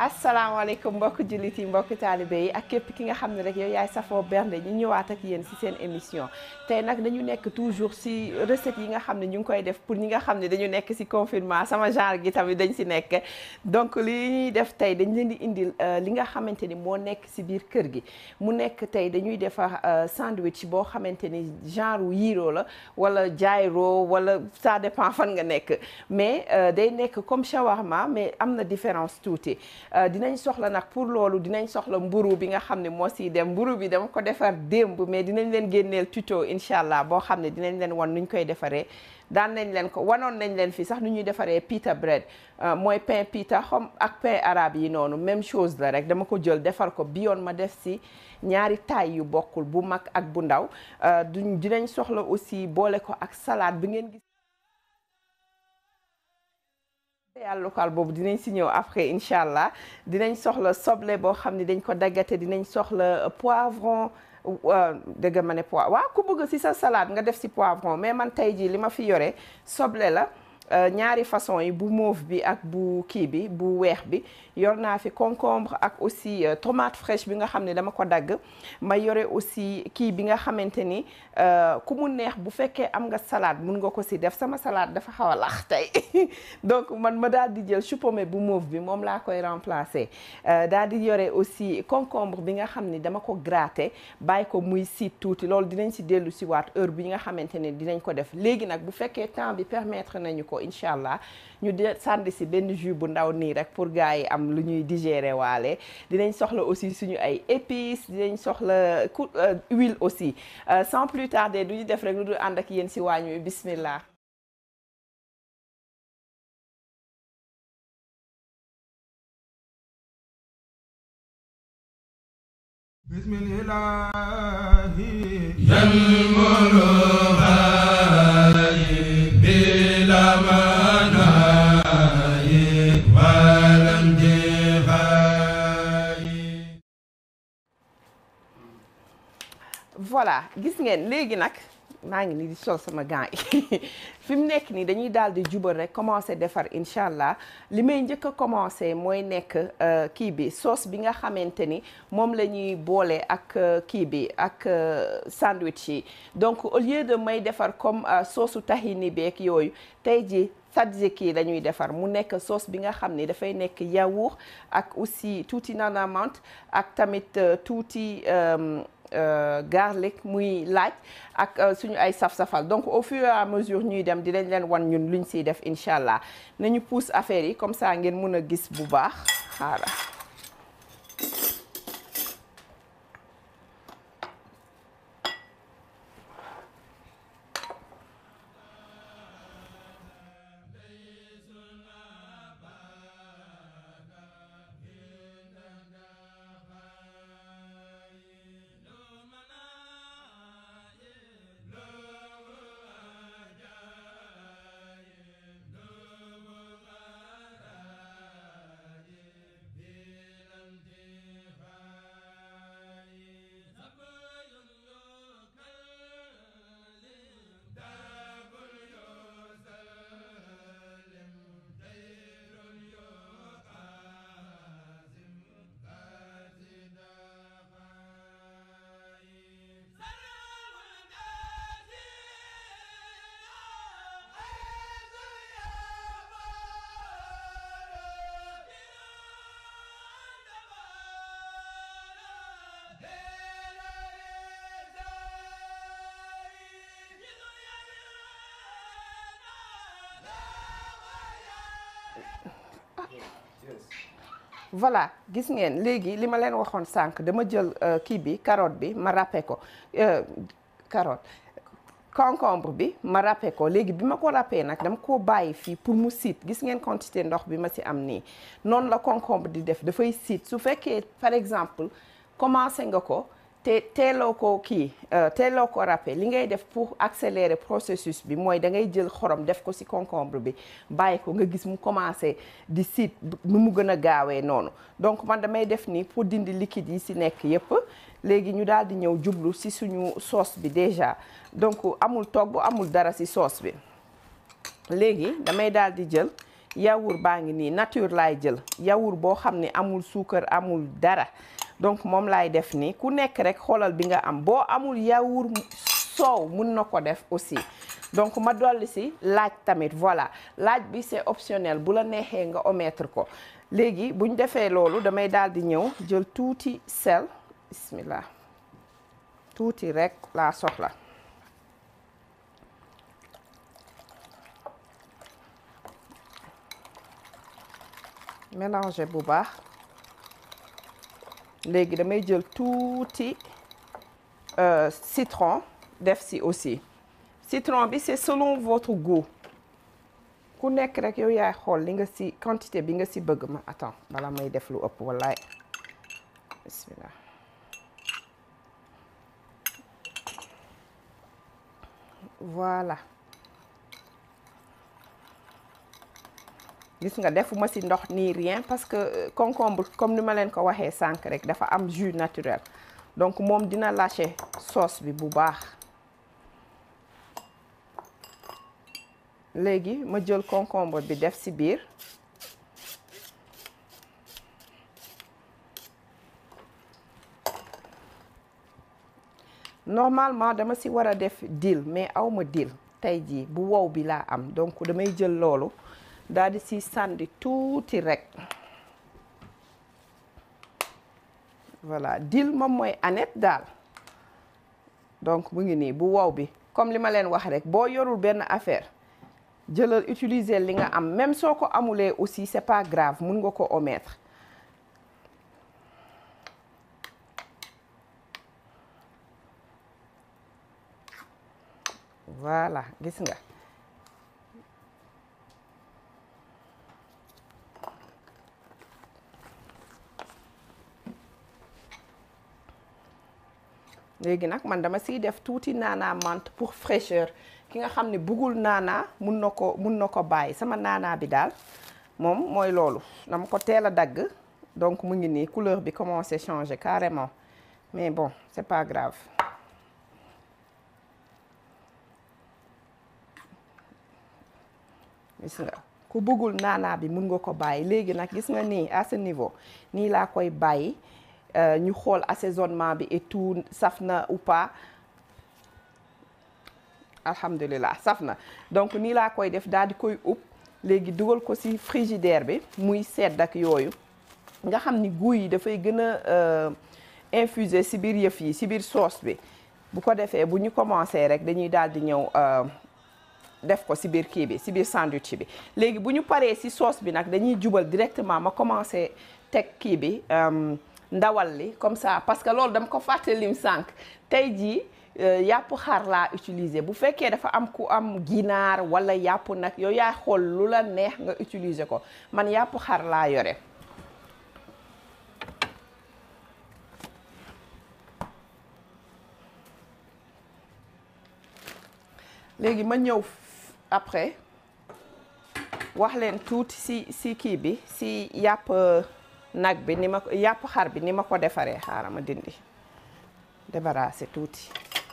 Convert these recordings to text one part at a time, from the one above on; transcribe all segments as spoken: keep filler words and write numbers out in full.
asalaamaaleykum mbokki jullit yi mbokki taalibe yi ak képp ki nga xam ne rek yow yaay safoo bernde ñu ñëwaat ak yéen ci seen émission tey nag dañu nekk toujours ci recettes yi nga xam ne ñu ngi koy def pour ñi nga xam ne dañu nekk ci confinement sama genre gi tamit dañ ci nekk donc li ñuy def tey dañ leen di indil li nga xamante ni moo nekk ci biir kër gi mu nekk tey dañuy defar sandwich boo xamante ni genre yiiroo la wala jaayro wala ça dépend fan nga nekk mais day nekk comme shawarma mais am na différence tuuti. dinañ soxla nag pour loolu dinañ soxla mburu bi nga xam ne moo siy dem mburu bi dama ko defar démb mais dinañ leen génneel tuto incha allah boo xam ne dinañ leen wan nuñ koy defaree daan nañ leen ko wanoon nañ leen fi sax nu ñuy defaree pita bread mooy pain pita xom ak pain arabe yi noonu même chose la rek dama ko jël defar ko bi yoon ma def si ñaari taay yu bokkul bu mag ak bu ndaw duñ dinañ soxla aussi boole ko ak salade bi ngeen gis yàlla local boobu dinañ si ñëw après incha allah dinañ soxla soble boo xam ne dañ ko daggate dinañ soxla poivron dëgg ma ne poivron waaw ku bëgg si sa salade nga def si poivron mais man tey jii li ma fi yore soble la ñaari façon yi bu mauve bi ak bu kii bi bu weex bi yor naa fi concombre ak aussi tomate fraîche bi nga xam ne dama ko dagg ma yore aussi kii bi nga xamante ni ku mu neex bu fekkee am nga salade mun nga ko si def sama salade dafa xaw a lax tey donc man ma daal di jël chou pommé bu mauve bi moom laa koy remplacer daal di yore aussi concombre bi nga xam ne dama ko gratter bàyyi ko muy siit tuuti loolu dinañ si dellu si waat heure bi nga xamante ne dinañ ko def léegi nag bu fekkee temps bi permettre nañu ko incha allah ñu de sànni si benn jus bu ndaw nii rek pour gars yi am lu ñuy digérer waale dinañ soxla aussi suñu ay épices dinañ soxla huile aussi sans plus tarder du ñu def rek lu dul ànd ak yéen si waañu bismillah voilà gis ngeen léegi nag maa ngi nii di sol sama gant yi fi mu nekk nii dañuy daal di jubal rek commencer defar incha allah li may njëkk a commencer mooy nekk kii bi sauce bi nga xamante ni moom la ñuy boole ak kii bi ak sandwich yi donc au lieu de may defar comme sauce tahini beeg yooyu tey ji tzatziki la ñuy defar mu nekk sauce bi nga xam ne dafay nekk yaourt ak aussi tuuti nana menthe ak tamit tuuti garlic muy laaj ak suñu ay saf-safal donc au fur et à mesure ñuy dem dinañ leen wan ñun luñ siy def incha allah nañu pousse affaire yi comme ça ngeen mën a gis bu baax xaaral voilà gis ngeen léegi li ma leen waxoon sànq dama jël kii bi carotte bi ma râpé ko carotte concombre bi ma râpé ko léegi bi ma ko râpé nag dama koo bàyyi fii pour mu siit gis ngeen quantité ndox bi ma ci am nii noonu la concombre di def dafay siit su fekkee par exemple commencé nga ko te teeloo ko kii teeloo ko râpé li ngay def pour accélérer processus bi mooy da ngay jël xorom def ko ci concombre bi bàyyi ko nga gis mu commencé di siit nu mu gën a gaawee noonu donc man damay def nii pour dindi liquide yi ci nekk yépp léegi ñu daal di ñëw jublu ci suñu sauce bi déjà donc amul togg amul dara ci sauce bi léegi damay daal di jël yaourt baa ngi nii nature laay jël yaourt boo xam ne amul suukar amul dara donc moom laay def nii ku nekk rek xoolal bi nga am boo amul yaourt soow mun na ko def aussi donc ma dolli si laaj tamit voilà laaj bi c'est optionnel bu la neexee nga omettre ko léegi buñ defee loolu damay daal di ñëw jël tuuti sel bismillah tuuti rek laa soxla mélanger bu baax léegi damay jël tuuti euh, citron def si aussi citron bi c'est selon votre goût ku nekk rek yow yaay xool li nga si quantité bi nga si bëgg ma attends bala may def lu ëpp wallaay bismillah voilà gis nga defuma ci ndox ni rien parce que concombre comme ni ma leen ko waxee sànq rek dafa am jus naturel donc moom dina lâcher sauce bi bu baax léegi ma jël concombre bi def ci biir normalement dama ci war a def dill mais awma dill tey jii bu wow bi laa am donc damay jël loolu daal di ci sànni tuuti rek voilà dill moom mooy aneth daal donc mu ngi nii bu wow bi comme li ma leen wax rek boo yorul benn affaire jëlal utiliser li nga am même soo ko amulee aussi c'est pas grave mun nga ko omettre voilà gis nga léegi nag man dama siy def tuuti naana menthe pour fraîcheur ki nga xam ne bëggul naana mun na ko mun na ko bàyyi sama naana bi daal moom mooy loolu dama ko teel a dagg donc mu ngi nii couleur bi commencé changer carrément mais bon c'est pas grave gis nga ku bëggul naana bi mun nga ko bàyyi léegi nag gis nga nii à ce niveau nii laa koy bàyyi ñu xool assaisonnement bi et tout saf na ou pas alhamdulilah saf na donc nii laa koy def daal di koy ub léegi dugal ko ci frigidaire bi muy sedd ak yooyu nga xam ni goût yi dafay gën a infuser ci biir yëf yi ci biir sauce bi bu ko defee bu ñu commencé rek dañuy daal di ñëw def ko ci biir kii bi ci biir sandwich bi léegi bu ñu paree ci sauce bi nag dañuy jubal directement ma commencé teg kii bi ndawal li comme ça parce que loolu dama ko fàtte lim sànq tey jii yàpp xar laa utiliser bu fekkee dafa am ku am ginaar wala yàpp nag yow yaa xool lu la neex nga utiliser ko man yàpp xar laa yore léegi ma ñëw après wax leen tuuti ci ci kii bi ci yàpp nag bi ni ma ko yàpp xar bi ni ma ko defaree xaaral ma dindi débarrasser tuuti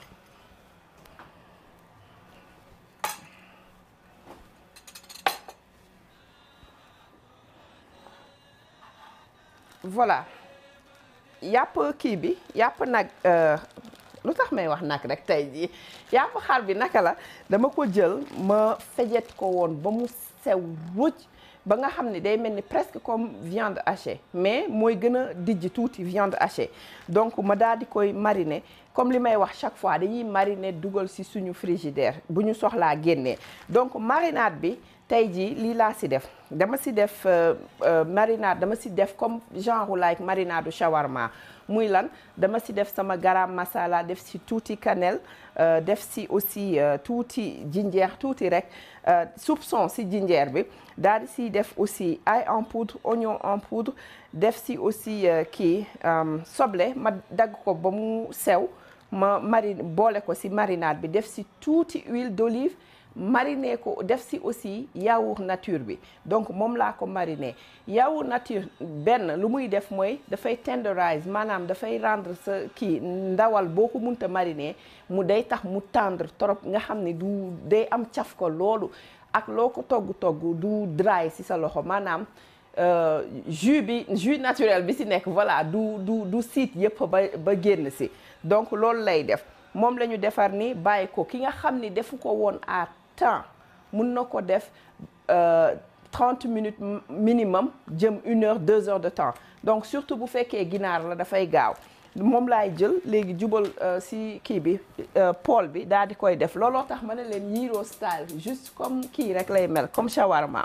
voilà yàpp kii bi yàpp nag lu tax may wax nag rek tey jii yàpp xar bi naka la dama ko jël ma fejet ko woon ba mu sew ruuj ba nga xam ne day mel ni presque comme viande hachée mais mooy gën a dijj tuuti viande hachée donc ma daal di koy mariner comme li may wax chaque fois dañuy mariner dugal ci suñu frigidaire bu ñu soxlaa génnee donc marinade bi tey jii lii laa ci def dama ci def marinade dama ci def comme genre like marinade shawarma muy lan dama ci def sama garam masala def ci tuuti cannelle def ci aussi tuuti jinjeer tuuti rek soupçon ci jinjeer bi daal di ci def aussi ail en poudre oignon en poudre def ci aussi kii soble ma dagg ko ba mu sew ma marine boole ko ci marinade bi def ci tuuti huile d'olive mariner ko def ci aussi yaourt nature bi donc moom laa ko mariner yaourt nature benn lu muy def mooy dafay tenderize maanaam dafay rendre sa kii ndawal boo ko munta mariner mu day tax mu tendre trop nga xam ne du day am caf ko loolu ak loo ko togg togg du dry ci sa loxo maanaam jus bi jus naturel bi ci nekk voilà du du du siit yëpp ba ba génn ci donc loolu lay def moom la ñu defar ni bàyyi ko ki nga xam ni defu ko woon à temps mun na ko def trente minutes minimum jëm une heure deux heures de temps donc surtout bu fekkee ginaar la dafay gaaw moom laay jël léegi jubal ci kii bi poêle bi daal di koy def looloo tax ma ne leen Yiro style juste comme kii rek lay mel comme shawarma.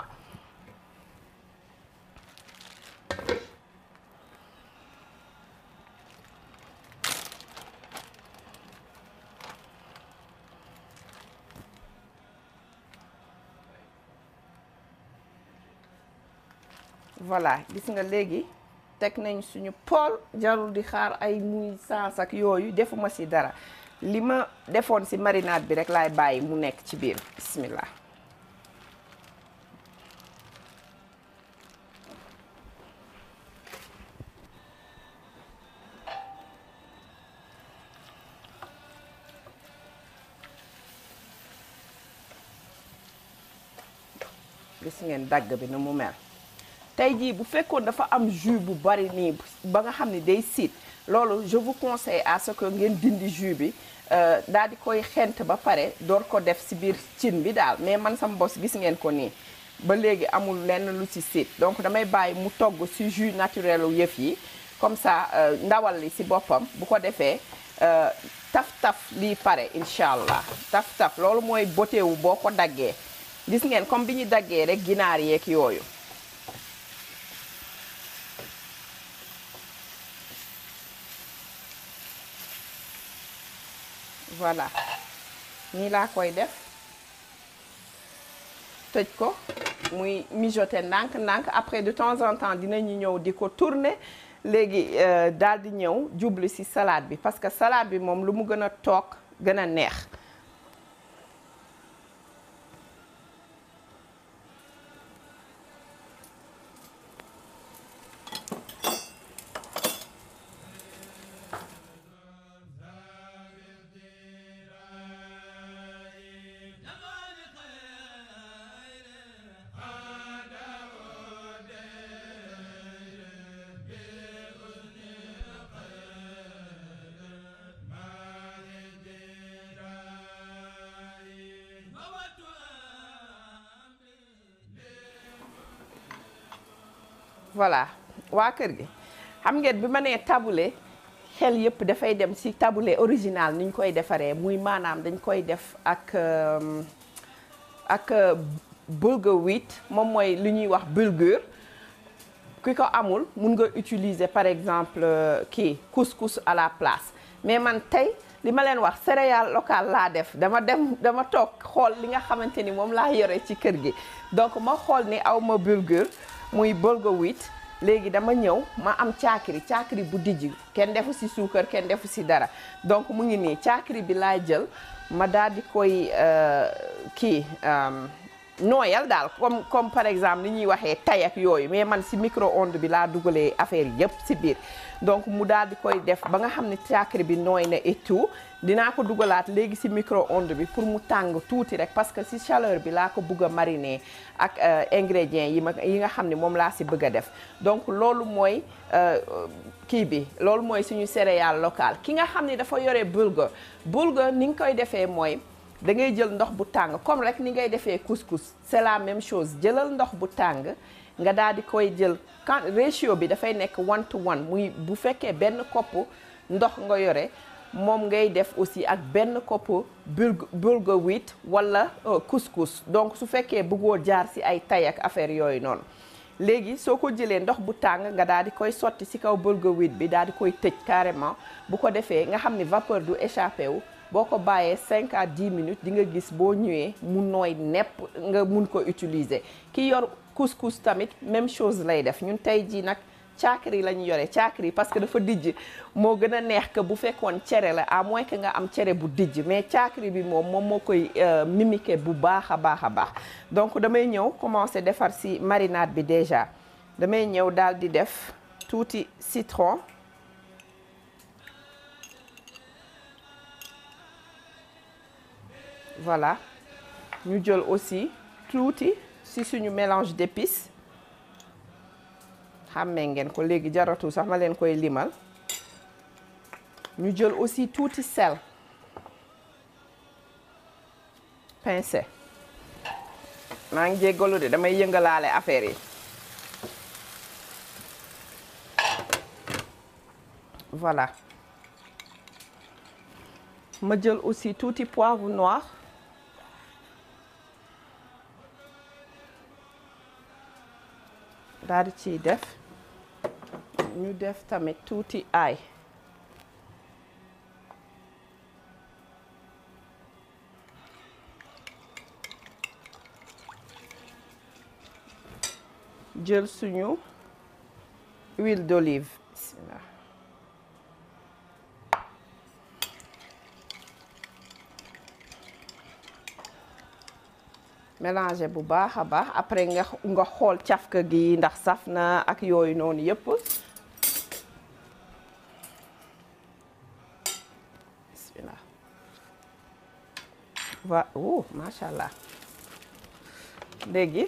Voilà gis nga léegi teg nañ suñu poêle jarul di xaar ay muy sens ak yooyu defuma ci dara li ma defoon ci marinade bi rek laay bàyyi mu nekk ci biir bismillah. gis ngeen dagg bi na mu mel. tey jii bu fekkoon dafa am jus bu bari nii ba nga xam ne day siit loolu je vous conseille à ce que ngeen dindi jus bi daal di koy xent ba pare door ko def ci biir cin bi daal mais man sama bos gis ngeen ko nii ba léegi amul lenn lu ci siit donc damay bàyyi mu togg ci jus naturel u yëf yi comme ça ndawal li ci boppam bu ko defee taf-taf lii pare incha allah taf-taf loolu mooy beauté wu boo ko daggee gis ngeen comme bi ñu daggee rek ginaar yeeg yooyu. voilà nii laa koy def tëj ko muy mijoter ndànk-ndànk après de temps en temps dinañu ñëw di ko tourner léegi daal di ñëw jublu ci salade bi parce que salade bi moom lu mu gën a toog gën a neex. voilà waa kër gi xam ngeen bi ma nee taboulé xel yëpp dafay dem ci taboulé original ni ñu koy defaree muy maanaam dañ koy def ak ak bulgur wheat moom mooy lu ñuy wax bulgur ki ko amul mun nga utiliser par exemple kii couscous à la place mais man tey li ma leen wax céréale locale laa def dama dem dama toog xool li nga xamante ni moom laa yore ci kër gi donc ma xool ni aw ma bulgur muy bulgur wheat léegi dama ñëw ma am caakiri caakiri bu dijj kenn defu ci suukar kenn defu ci dara donc mu ngi nii caakiri bi laa jël ma daal di koy kii nooyal daal comme comme par exemple li ñuy waxee tay ak yooyu mais man ci micro-ondes bi laa dugalee affaire yépp ci biir donc mu daal di koy def ba nga xam ne caakiri bi nooy na et tout dinaa ko dugalaat léegi ci micro-ondes bi pour mu tàng tuuti rek parce que ci chaleur bi laa ko bëgg a mariner ak ingrédients yi ma yi nga xam ne moom laa ci bëgg a def donc loolu mooy kii bi loolu mooy suñu céréale locale ki nga xam ne dafa yore bulgur bulgur ni nga koy defee mooy da ngay jël ndox bu tàng comme rek ni ngay defee couscous c'est la même chose jëlal ndox bu tàng nga daal di koy jël quand ratio bi dafay nekk one to one muy bu fekkee benn kopp ndox nga yore moom ngay def aussi ak benn kopp bulgur wheat wala couscous donc su fekkee bëggoo jaar ci ay tay ak affaire yooyu noonu léegi soo ko jëlee ndox bu tàng nga daal di koy sotti ci kaw bulgur wheat bi daal di koy tëj carrément bu ko defee nga xam ni vapeur du échappé wu boo ko bàyyee cinq à dix minutes di nga gis boo ñëwee mu nooy nepp nga mun ko utiliser ki yor couscous tamit même chose lay def ñun tey jii nag caakiri la ñu yore caakiri parce que dafa dijj moo gën a neex que bu fekkoon cere la à moins que nga am cere bu dijj mais caakiri bi moom moom moo koy mimiquer bu baax a baax a baax donc damay ñëw commencer defar ci marinade bi déjà damay ñëw daal di def tuuti citron voilà ñu jël aussi tuuti ci suñu mélange d'épices xàmmee ngeen ko léegi jaratu sax ma leen koy limal ñu jël aussi tuuti sel pincé maa ngi jéggalu de damay yëngalaale affaire yi voilà ma jël aussi tuuti poivre noir daal di ciy def ñu def tamit tuuti ail jël suñu huile d'olive bismillah mélanger bu baax a baax après nga nga xool cafka gi ndax saf na ak yooyu noonu yëpp bismillah va oh macha allah léegi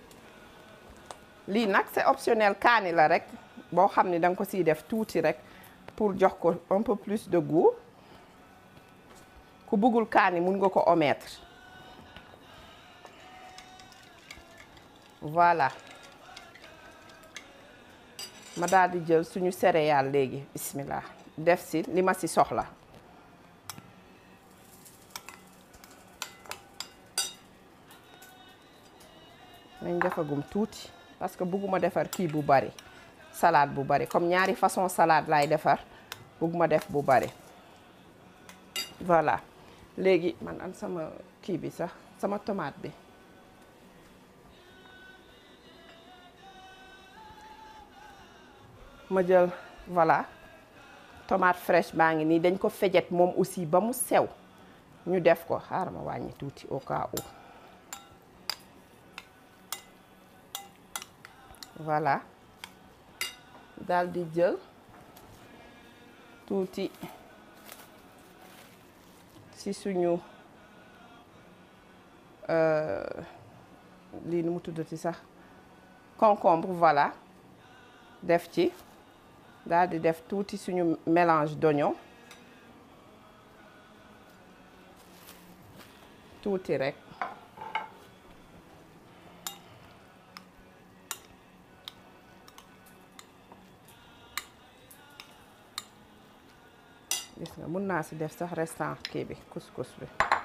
lii nag c'est optionnel kaani la rek boo xam ne da nga ko siy def tuuti rek pour jox ko un peu plus de goût ku bëggul kaani mun nga ko omettre voilà ma daal di jël suñu céréales léegi bismillah def si li ma si soxla nañ defagum tuuti parce que bëgguma defar kii bu bari salade bu bari comme ñaari façon salade laay defar bëgguma def bu bari voilà léegi man am sama kii bi sax sama tomate bi ma jël voilà tomate fraîche baa ngi nii dañ ko fejet moom aussi ba mu sew ñu def ko xaaral ma wàññi tuuti au cas où voilà daal di jël tuuti ci suñu lii nu mu tuddati sax concombre voilà def ci daal di def tuuti suñu mélange d'oignon tuuti rek gis nga mun naa si def sax restant kii bi couscous bi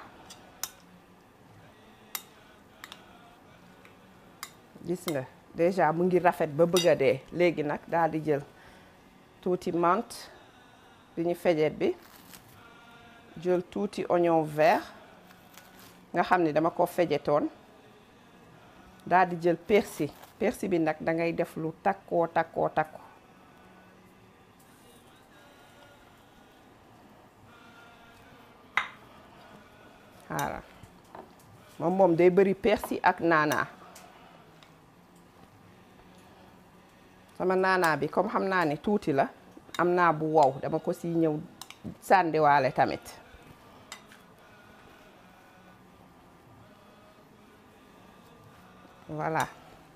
gis nga déjà mu ngi rafet ba bëgg a dee léegi nag daal di jël tuuti menthe bi ñu fejet bi jël tuuti oignon vert nga xam ni dama ko fejetoon daal di jël persil persil bi nag da ngay def lu takkoo takkoo takko xaaral moom moom day bëri persil ak naana sama naana bi comme xam naa ne tuuti la am naa bu wow dama ko si ñëw sàndiwaale tamit voilà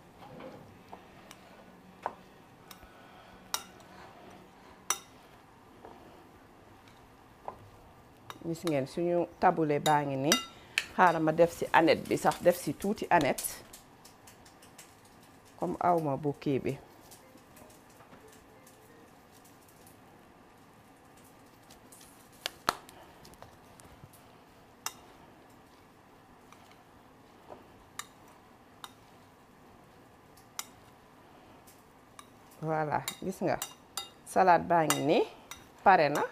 gis ngeen suñu tabule baa ngi nii xaaral ma def si aneth bi sax def si tuuti aneth comme awma bu kii bi voilà gis nga salade baa ngi nii pare na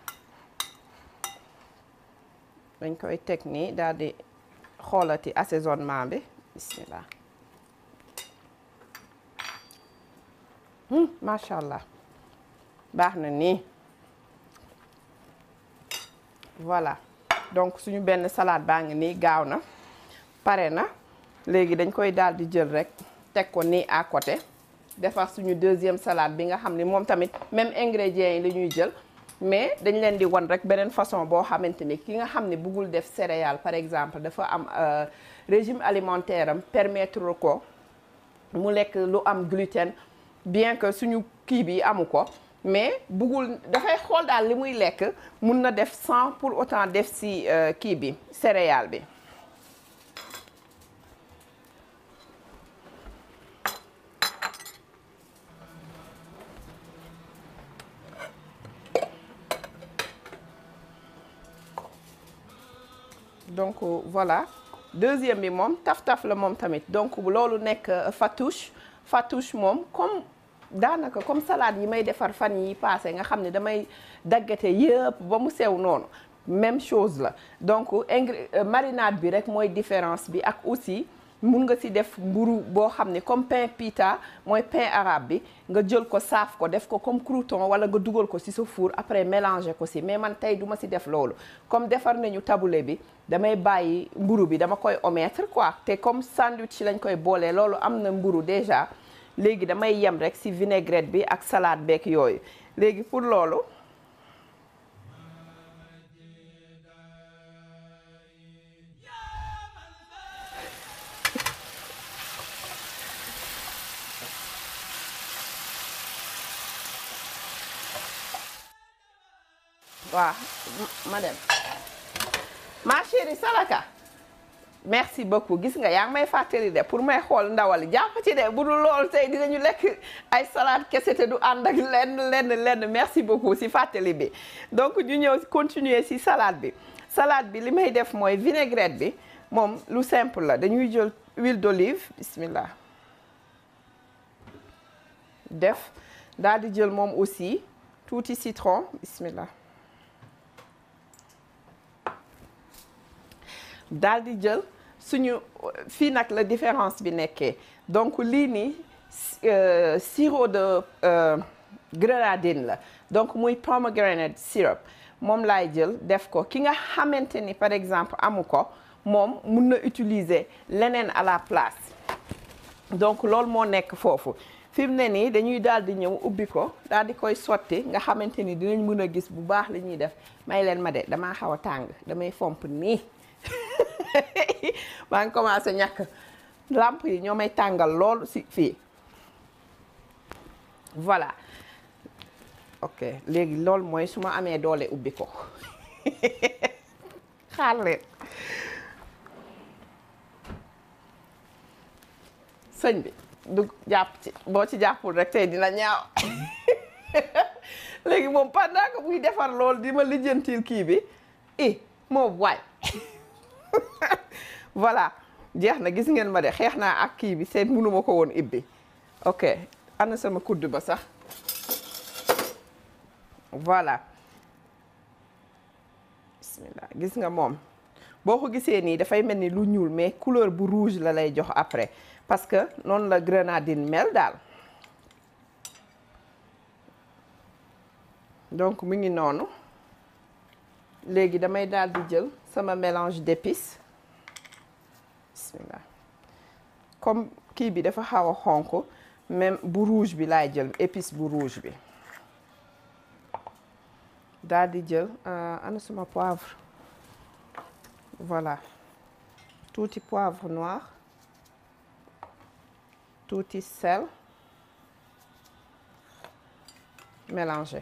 dañ koy teg nii daal di xoolati assaisonnement bi bismillah macha allah baax na nii voilà donc suñu benn salade baa ngi nii gaaw na pare na léegi dañ koy daal di jël rek teg ko nii à côté defar suñu deuxième salade bi nga xam ne moom tamit même ingrédients yi la ñuy jël mais dañ leen di wan rek beneen façon boo xamante ni ki nga xam ne bëggul def céréales par exemple dafa am régime alimentaire am permettre ko mu lekk lu am gluten bien que suñu kii bi amu ko mais bëggul dafay xool daal li muy lekk mun na def sans pour autant def si kii bi céréale bi. Donc voilà deuxième bi moom taf-taf la moom tamit donc loolu nekk fatouche fatouche moom comme daanaka comme salade yi may defar fan yi passé nga xam ne damay daggate yëpp ba mu sew noonu même chose la donc ingr marinade bi rek mooy différence bi ak aussi mun nga ci def mburu boo xam ne comme pain pita mooy pain arabe bi nga jël ko saaf ko def ko comme crouton wala nga dugal ko ci sa four après mélanger ko ci mais man tey duma ci def loolu comme defar nañu taboulé bi damay bàyyi mburu bi dama koy omettre quoi te comme sandwich lañ koy boolee loolu am na mburu déjà léegi damay yem rek ci vinaigrette bi ak salade beeg yooyu léegi pour loolu waaw madame ma chérie Salaka merci beaucoup gis nga yaa ngi may fàttali de pour may xool ndawali jàpp ci de bu dul loolu tey dinañu lekk ay salade kese te du ànd ak lenn lenn lenn merci beaucoup si fàttali bi donc ñu ñëw continuer si salade bi salade bi li may def mooy vinaigrette bi moom lu simple la dañuy jël huile d'olive bismillah def daal di jël moom aussi tuuti citron bismillah daal di jël suñu fii nag la différence bi nekkee donc lii nii euh, sirop de euh, grenadine la donc muy pomegranate syrup moom laay jël def ko ki nga xamante ni par exemple amu ko moom mun na utiliser leneen à la place donc loolu moo nekk foofu fi mu ne nii dañuy daal di ñëw ubbi ko daal di koy sotti nga xamante ni dinañ mën a gis bu baax li ñuy def may leen ma de damaa xaw a tàng damay fomp nii maa ngi commencé ñàkk lamp yi ñoo may tàngal lool si fii voilà ok léegi loolu mooy su ma amee doole ubbi ko xaar leen sëñ bi du jàpp ci boo ci jàppul rek tey dina ñaaw léegi moom pendant que muy defar loolu di ma lijjantil kii bi i moom waay voilà jeex na gis ngeen ma de xeex naa ak kii bi seet mënuma ko woon ibbi ok ana sama kudd ba sax voilà bismillah gis nga moom boo ko gisee nii dafay mel ni lu ñuul mais couleur bu rouge la lay jox après parce que noonu la grenadine mel daal donc mu ngi noonu léegi damay daal di jël sama mélange d'épices bismillah comme kii bi dafa xaw a xonk même bu rouge bi laay jël épice bu rouge bi daal di jël ana sama poivre voilà tuuti poivre noir tuuti sel mélangé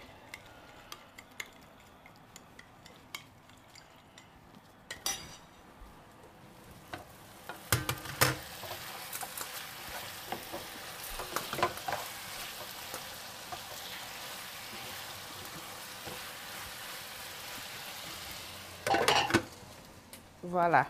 voilà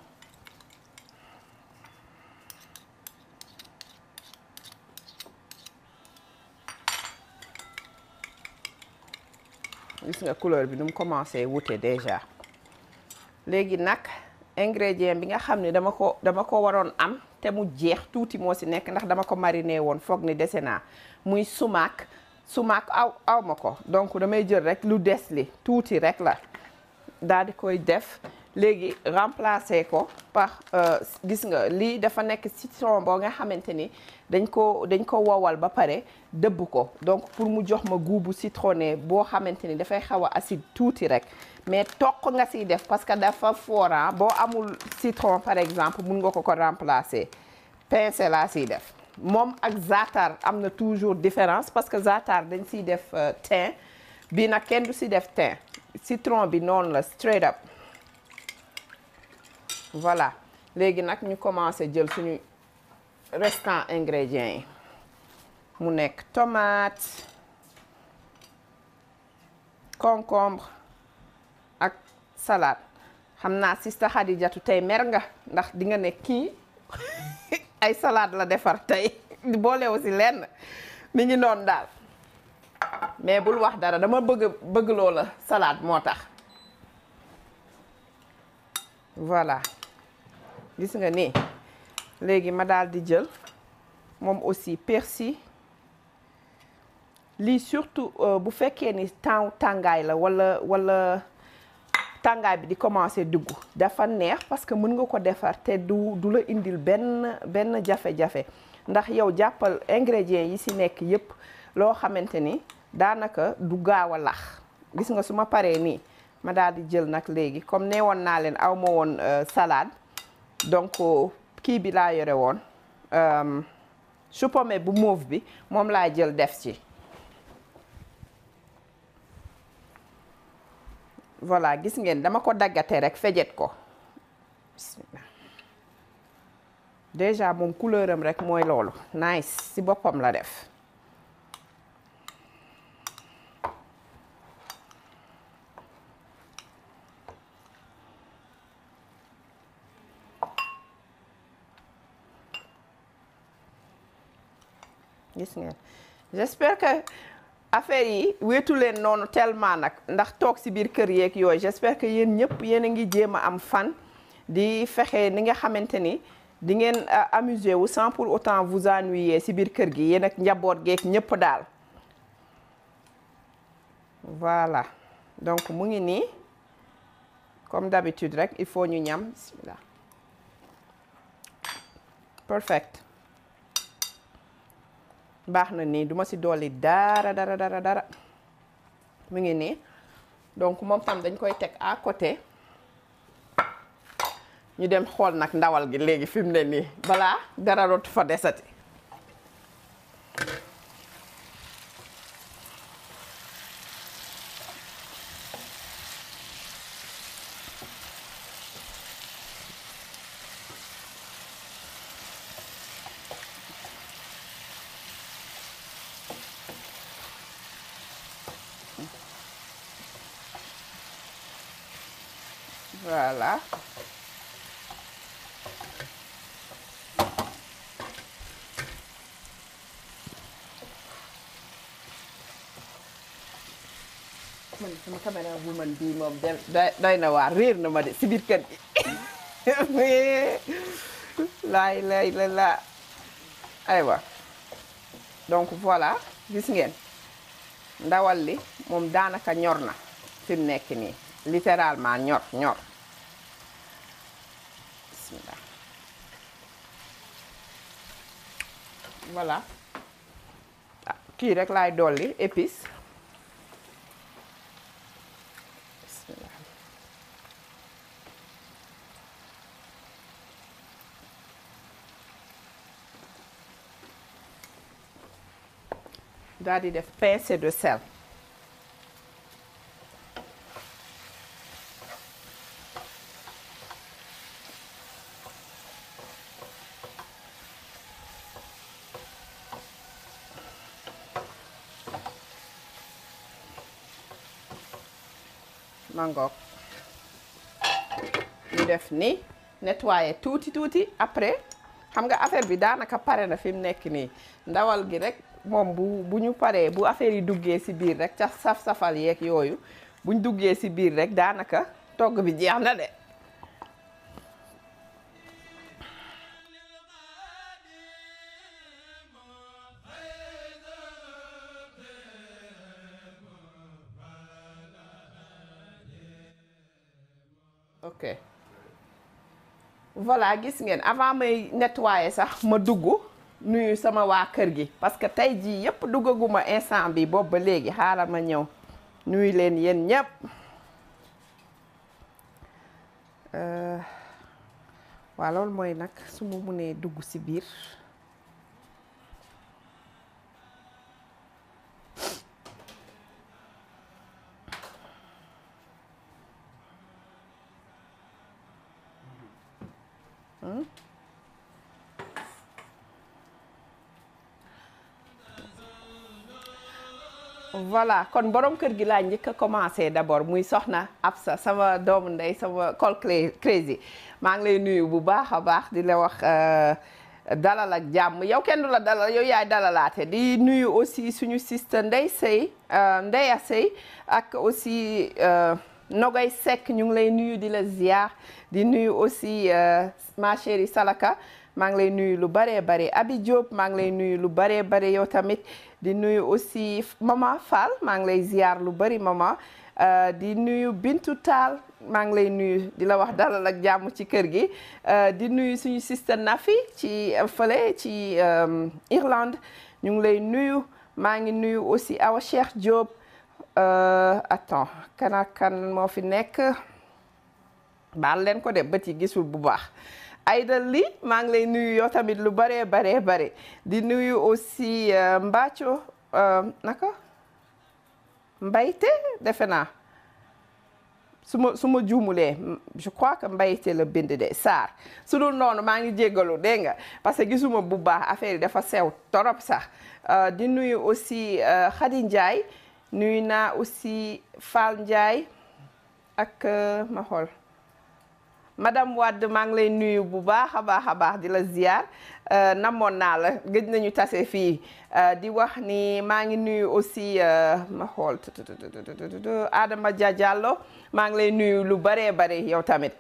gis nga couleur bi nu mu commencé wute déjà léegi nag ingrédient bi nga xam ne dama ko dama ko waroon am te mu jeex tuuti moo ci nekk ndax dama ko mariné woon foog ni dese naa muy sumaak sumaak aw aw ma ko donc damay jël rek lu des li tuuti rek la daal di koy def léegi remplacer ko par gis nga lii dafa nekk citron boo nga xamante ni dañ ko dañ ko wowal ba pare dëbb ko donc pour mu jox ma goût bu citronné boo xamante ni dafay xaw a acide tuuti rek mais toq nga siy def parce que dafa fort boo amul citron par exemple mun nga ko ko remplacer pincé laa siy def moom ak zaatar am na toujours différence parce que zaatar dañ siy def thym bi nag kenn du si def thym citron bi noonu la straight up voilà léegi nag ñu commencé jël suñu restant ingrédients yi mu nekk tomate concombre ak salade xam naa sista Xadijatu tey mer nga ndax di nga ne kii ay salade la defar tey boolewu si lenn mi ngi noonu daal mais bul wax dara dama bëgg bëgg loola salade moo tax voilà gis nga ni léegi ma daal di jël moom aussi persil lii surtout bu fekkee ni temps tàngaay la wala wala tàngaay bi di commencer dugg dafa neex parce que mën nga ko defar te du du la indil benn benn jafe-jafe ndax yow jàppal ingrédients yi ci nekk yépp loo xamante ni daanaka du gaaw a lax gis nga su ma paree nii ma daal di jël nag léegi comme nee woon naa leen aw ma woon salade donc kii bi laa yore woon chou pommé bu mauve bi moom laa jël def ci voilà gis ngeen dama ko daggate rek fejet ko bismillah déjà moom couleur am rek mooy loolu nice ci boppam la def gis ngeen j'espère que affaire yi weetu leen noonu tellement nag ndax toog ci biir kër yeeg yooyu j'espère que yéen ñëpp yéen a ngi jéem a am fan di fexe ni nga xamante ni di ngeen amuser wu sans pour autant vous ennuyer ci biir kër gi yéen ak njaboot geeg ñëpp daal voilà donc mu ngi nii comme d'habitude rek il faut ñu ñam bismillah perfect baax na nii duma ci dolli dara dara dara dara mu ngi nii donc moom tam dañ koy teg à côté ñu dem xool nag ndawal gi léegi fi mu ne nii balaa dara dootu fa desati voilà man sama caméra bu man bii moom de doy na waar réer na ma de si biir kër gi laay laay la la aywa donc voilà gis ngeen ndawal li moom daanaka ñor na fi mu nekk nii littéralement ñor ñor bismillah voilà ah kii rek laay dolli épice bismillah daal di def pincée de sel mangook ñu def ni nettoyer tuuti tuuti après xam nga affaire bi daanaka pare na fi mu nekk nii ndawal gi rek moom bu bu ñu paree bu affaire yi duggee ci biir rek ca saf-safal yeeg yooyu buñ duggee ci biir rek daanaka togg bi jeex na de ok voilà gis ngeen avant may nettoyer sax ma dugg nuyu sama waa kër gi parce que tey jii yëpp duggaguma instant bi boobu ba léegi xaaral ma ñëw nuyu leen yéen ñëpp waa loolu mooy nag su ma mënee dugg ci biir voilà kon borom kër gi laa njëkk a commencé d'abord muy soxna Absa sama doomu ndey sama col crazy maa ngi lay nuyu bu baax a baax di la wax dalal ak jàmm yow kenn du la dalal yow yaay dalalaate di nuyu aussi suñu sister Ndey Sey Ndeya Sey ak aussi Nogay Seck ñu ngi lay nuyu di la ziar di nuyu aussi ma chérie Salaka maa ngi lay nuyu lu baree bare Abi Diop maa ngi lay nuyu lu baree bare yow tamit di nuyu aussi Mama Fall maa ngi lay ziar lu bari Mama di nuyu Bintu Taal maa ngi lay nuyu di la wax dalal ak jàmm ci kër gi di nuyu suñu sister Nafi ci fële ci Irlande ñu ngi lay nuyu maa ngi nuyu aussi Awa Cheikh Diop attends kan ak kan moo fi nekk baal leen ko de bët yi gisul bu baax Aïda Li maa ngi lay nuyu yow tamit lu baree baree bare di nuyu aussi Mbacco naka Mbayte defe naa su ma su ma juumulee je crois que Mbayte la bind de Sarr su dul noonu maa ngi jéggalu dégg nga parce que gisuma bu baax affaire yi dafa sew torop sax di nuyu aussi Khady Ndiaye nuyu naa aussi Fall Ndiaye ak ma xool madame Wade maa ngi lay nuyu bu baax a baax a baax di la ziar namoon naa la gëj nañu tase fii di wax ni maa ngi nuyu aussi ma xool Adama Dia Diallo maa ngi lay nuyu lu baree bare yow tamit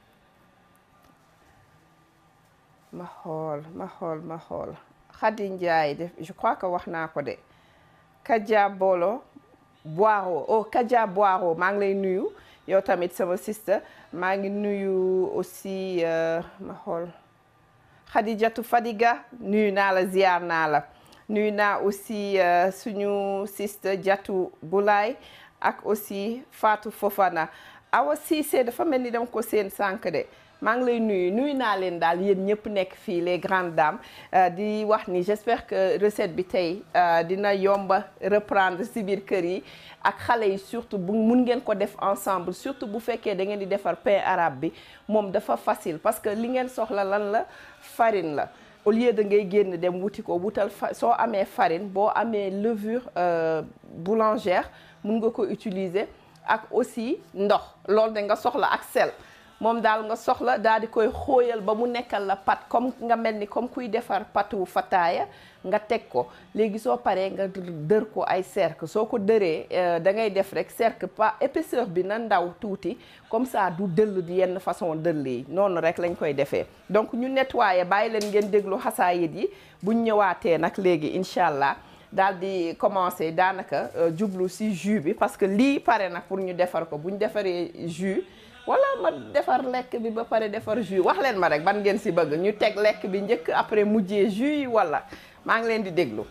ma xool ma xool ma xool Khady Ndiaye def je crois que wax naa ko de Kadia Bolo Boiro oh Kadia Boiro maa ngi lay nuyu yow tamit sama sister maa ngi nuyu aussi ma xool Khadijatu Fadiga nuyu naa la ziar naa la nuyu naa aussi suñu sister Jatu Boulay ak aussi Fatou Fofana Awa Cissé dafa mel ni dama ko seen sànq de maa ngi lay nuyu nuyu naa leen daal yéen ñëpp nekk fii les grandes dames di wax ni j'espère que recette bi tey dina yomba reprendre ci biir kër yi ak xale yi surtout bu mun ngeen ko def ensemble surtout bu fekkee da ngeen di defar pain arabe bi moom dafa facile parce que li ngeen soxla lan la farine la au lieu de ngay génn dem wuti ko wutal fa soo amee farine boo amee levure boulangère mun nga ko utiliser ak aussi ndox loolu da nga soxla ak sel moom daal nga soxla daal di koy xóoyal ba mu nekkal la pat comme nga mel ni comme kuy defar patu fataaya nga teg ko léegi soo paree nga dër ko ay cercle soo ko dëree da ngay def rek cercle pas épaisseur bi na ndaw tuuti comme ça du dëll di yenn façon dëll yi noonu rek lañ koy defee donc ñu nettoyer bàyyi leen ngeen déglu xasaayit yi buñ ñëwaatee nag léegi incha allah daal di commencer daanaka jublu ci jus bi parce que lii pare nag pour ñu defar ko buñ defaree jus wala ma defar lekk bi ba pare defar jus wax leen ma rek ban ngeen ci bëgg ñu teg lekk bi njëkk après mujjee jus yi wala maa ngi leen di déglu.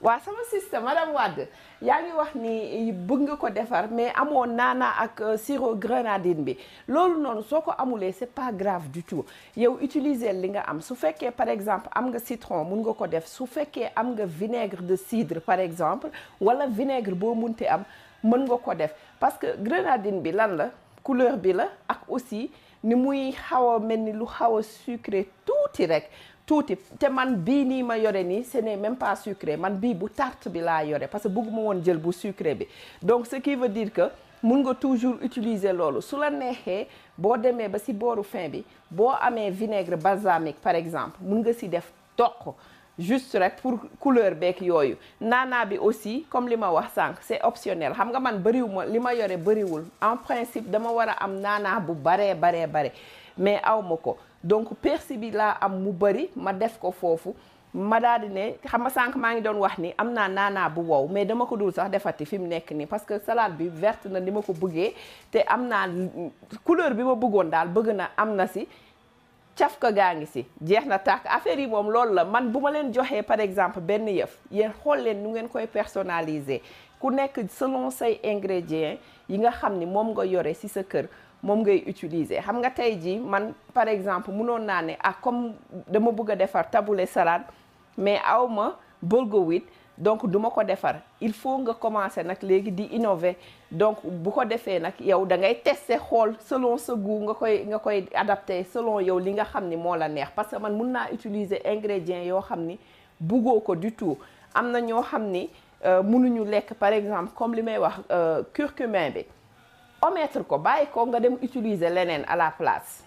waaw sama sister madame Wade yaa ngi wax ni bëgg nga ko defar mais amoo naana ak sirop grenadine bi loolu noonu soo ko amulee c'est pas grave du tout yow utiliser li nga am su fekkee par exemple am nga citron mun nga ko def su fekkee am nga vinaigre de cidre par exemple wala vinaigre boo munte am mën nga ko def parce que grenadine bi lan la couleur bi la ak aussi ni muy xaw a mel ni lu xaw a sucré tuuti rek tuuti te man bii nii ma yore nii ce n'est même pas sucré man bii bu tarte bi laa yore parce que bëgguma woon jël bu sucré bi donc ce qui veut dire que mun nga toujours utiliser loolu su la neexee boo demee ba ci booru fin bi boo amee vinaigre balsamique par exemple mun nga ci def toq juste rek pour couleur beeg yooyu naanaa bi aussi comme li ma wax sànq c'est optionnel xam nga man bëriwuma li ma yore bëriwul en principe dama war a am naanaa bu baree baree bare mais aw ma ko donc persil bi laa am mu bëri ma def ko foofu ma daal di ne xam nga sànq maa ngi doon wax ni am naa naanaa bu wow mais dama ko dul sax defati fi mu nekk nii parce que salade bi verte na ni ma ko bëggee te am naa couleur bi ma bëggoon daal bëgg na am na si caf ka gaa ngi si jeex na tàkk affaire yi moom loolu la man bu ma leen joxee par exemple benn yëf yéen xool leen nu ngeen koy personnaliser ku nekk selon say ingrédients yi nga xam ni moom nga yore si sa kër moom ngay utiliser xam nga tey jii man par exemple munoon naa ne ah comme dama bëgg a defar taboulé salade mais aw ma bulgur donc du ma ko defar il faut nga commencer nag léegi di innover donc bu ko defee nag yow da ngay tester xool selon sa goût nga koy nga koy adapter selon yow li nga xam ni moo la neex parce que man mun naa utiliser ingrédients yoo xam ni buggoo ko du tout am na ñoo xam ni munuñu lekk par exemple comme li may wax curcumin bi omettre ko bàyyi ko nga dem utiliser leneen à la place.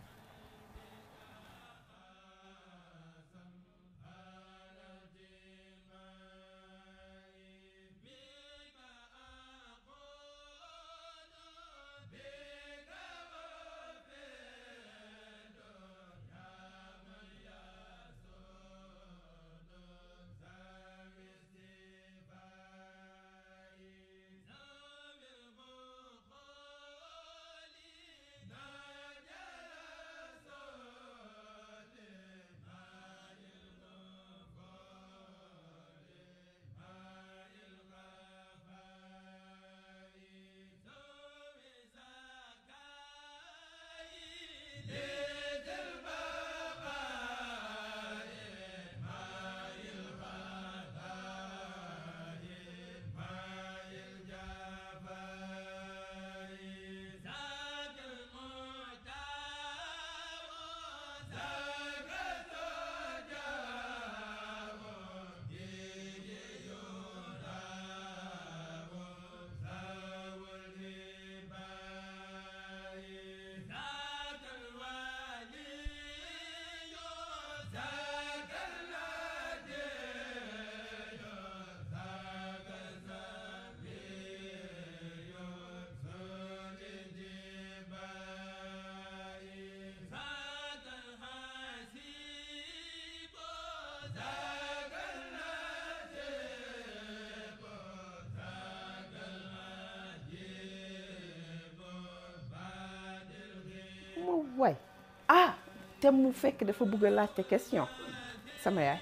waay ah te mu fekk dafa bëgg a laajte question sama yaay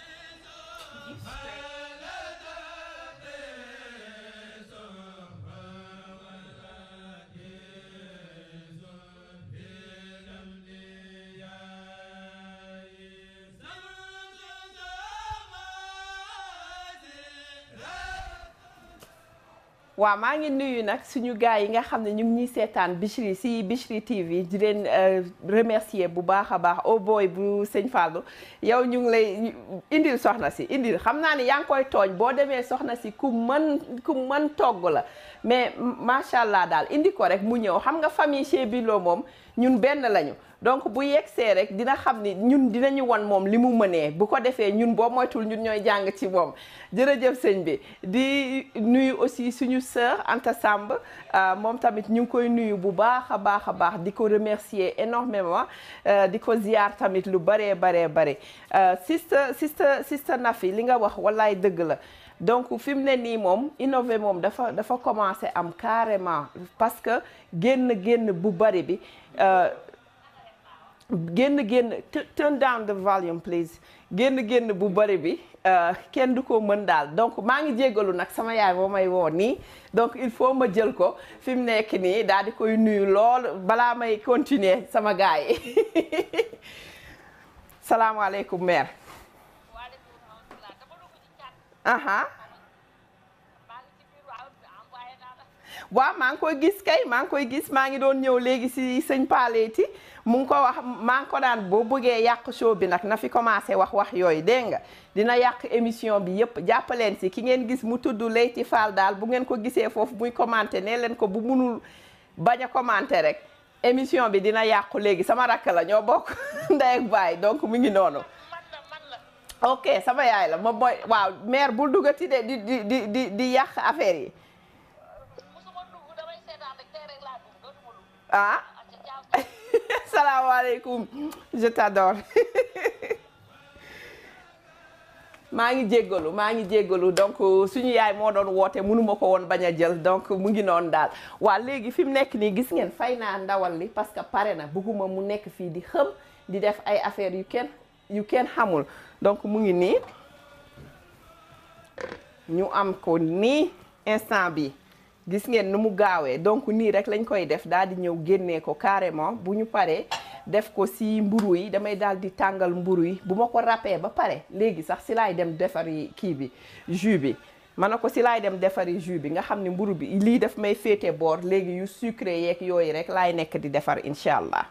waaw maa ngi nuyu nag suñu gars yi nga xam ne ñu ngi ñuy seetaan Bichri si Bichri T V di leen remercier bu baax a baax oh boy bu sëñ Fallou yow ñu ngi lay indil soxna si indil xam naa ne yaa ngi koy tooñ boo demee soxna si ku mën ku mën togg la mais macha allah daal indi ko rek mu ñëw xam nga famille Cheikh Bilo moom ñun benn lañu donc bu yegsee rek dina xam ni ñun dinañu won moom li mu mënee bu ko defee ñun boo moytul ñun ñooy jàng ci moom jërëjëf sëñ bi di nuyu aussi suñu sœur Anta Samb moom tamit ñu ngi koy nuyu bu baax a baax a baax di ko remercier énormément di ko ziar tamit lu baree baree bare sister sister sister Nafi li nga wax wallaay dëgg la donc fi mu ne nii moom innover moom dafa dafa commencer am carrément parce que génn génn bu bari bi génn génn turn down the volume please génn génn bu bari bi kenn du ko mën daal donc maa ngi jéggalu nag sama yaay moo may woo nii donc il faut ma jël ko fi mu nekk nii daal di koy nuyu lool balaa may continuer sama gaay yi salaamaaleykum mère. aha waaw maa ngi koy gis kay maa ngi koy gis maa ngi doon ñëw léegi si sëñ Paleeti mu ngi ko wax maa ngi ko daan boo bëggee yàq show bi nag na fi commencé wax wax yooyu dégg nga dina yàq émission bi yëpp jàppaleen si ki ngeen gis mu tudd Leyti Fall daal bu ngeen ko gisee foofu muy commenté ne leen ko bu munul bañ a commenté rek émission bi dina yàqu léegi sama rakk la ñoo bokk ndey ak baay donc mu ngi noonu. ok sama yaay la moom mooy waaw mère bul duggati de di di di di di yàq affaire yi. ah salaamaaleykum je t'adore maa ngi jéggalu maa ngi jéggalu donc suñu yaay moo doon woote mënuma ko woon bañ a jël donc mu ngi noonu daal waa léegi fi mu nekk nii gis ngeen fay naa ndawal li parce que pare na bëgguma mu nekk fii di xëm di def ay affaires yu kenn yu kenn xamul donc mu ngi nii ñu am ko nii instant bi gis ngeen nu mu gaawee donc nii rek lañ koy def daal di ñëw génnee ko carrément bu ñu paree def ko si mburu yi damay daal di tàngal mburu yi bu ma ko râpé ba pare léegi sax si laay dem defari kii bi jus bi ma ne ko si laay dem defari jus bi nga xam ne mburu bi lii daf may féete boor léegi yu sucré yeeg yooyu rek laay nekk di defar incha allah.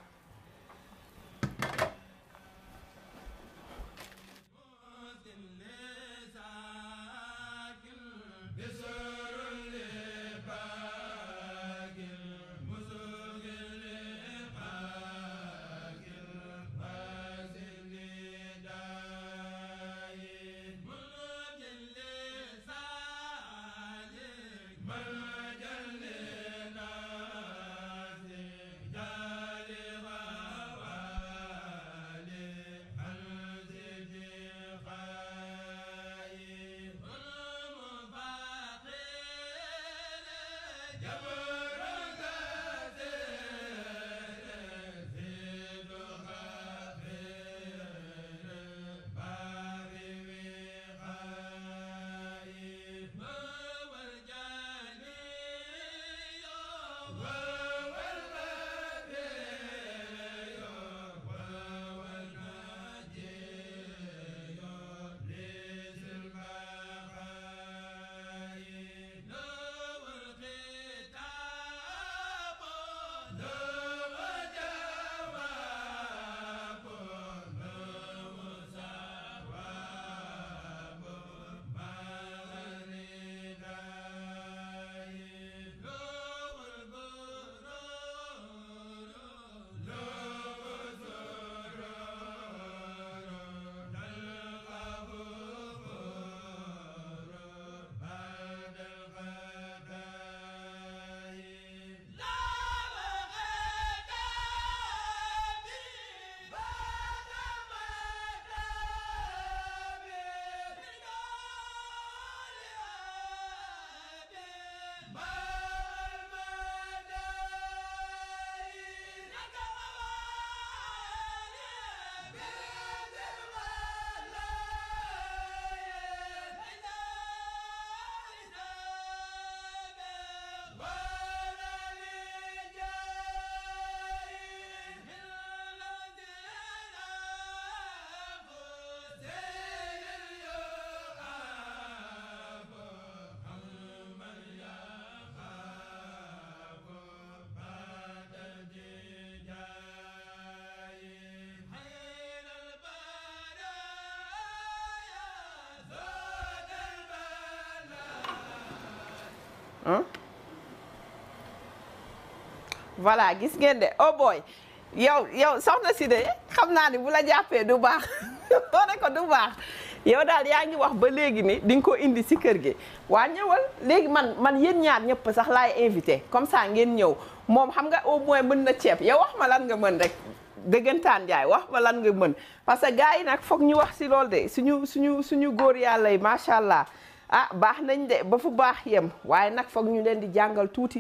voilà gis ngeen de oh boy yow yow soxna si de xam naa ni bu la jàppee du baax soo ne ko du baax yow daal yaa ngi wax ba léegi ni di nga ko indi si kër gi waa ñëwal léegi man man yéen ñaar ñëpp sax laay invité comme ça ngeen ñëw moom xam nga au moins mën na ceeb yow wax ma lan nga mën rek dëggantaan jaay wax ma lan nga mën parce que gars yi nag foog ñu wax si loolu de suñu suñu suñu góor yàlla yi macha allah ah baax nañ de ba fu baax yem waaye nag foog ñu leen di jàngal tuuti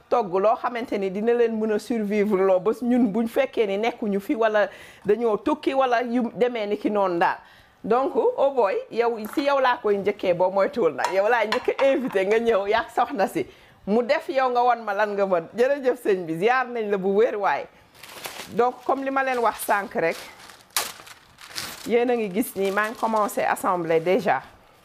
togg loo xamante ni dina leen mën a survivre loo ba ñun buñ fekkee ni nekkuñu fi wala dañoo tukki wala yu demee ni ki noonu daal donc oh boy yow si yow laa koy njëkkee boo moytuwul nag yow laa njëkk invité nga ñëw yaa soxna si mu def yow nga won ma lan nga mën jërëjëf sëñ bi ziar nañ la bu wér waaye donc comme li ma leen wax sànq rek yéen a ngi gis nii maa ngi commencé assembler déjà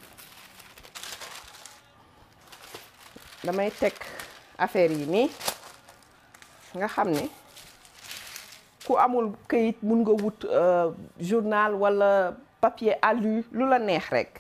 damay teg affaire yi nii nga xam ni ku amul këyit mun nga wut journal wala papier alu lu la neex rek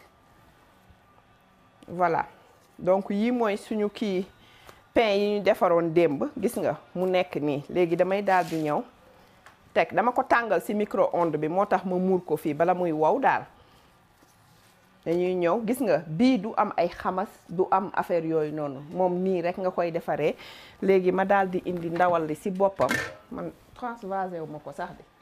voilà donc yii mooy suñu kii pain yi ñu defaroon démb gis nga mu nekk nii léegi damay daal di ñëw teg dama ko tàngal ci micro-ondes bi moo tax ma muur ko fii bala muy wow daal dañuy ñëw gis nga bii du am ay xamas du am affaire yooyu noonu moom nii rek nga koy defaree léegi ma daal di indi ndawal li ci boppam man transvasé wu ma ko sax di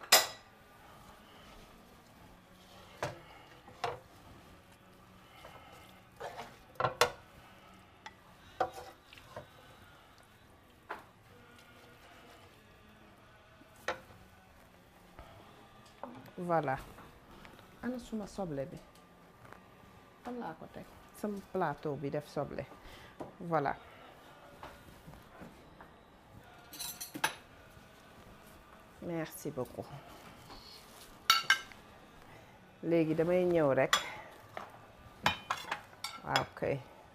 voilà ana suma soble bi fan laa ko teg sama plateau bi def soble voilà merci beaucoup léegi damay ñëw rek waaw kay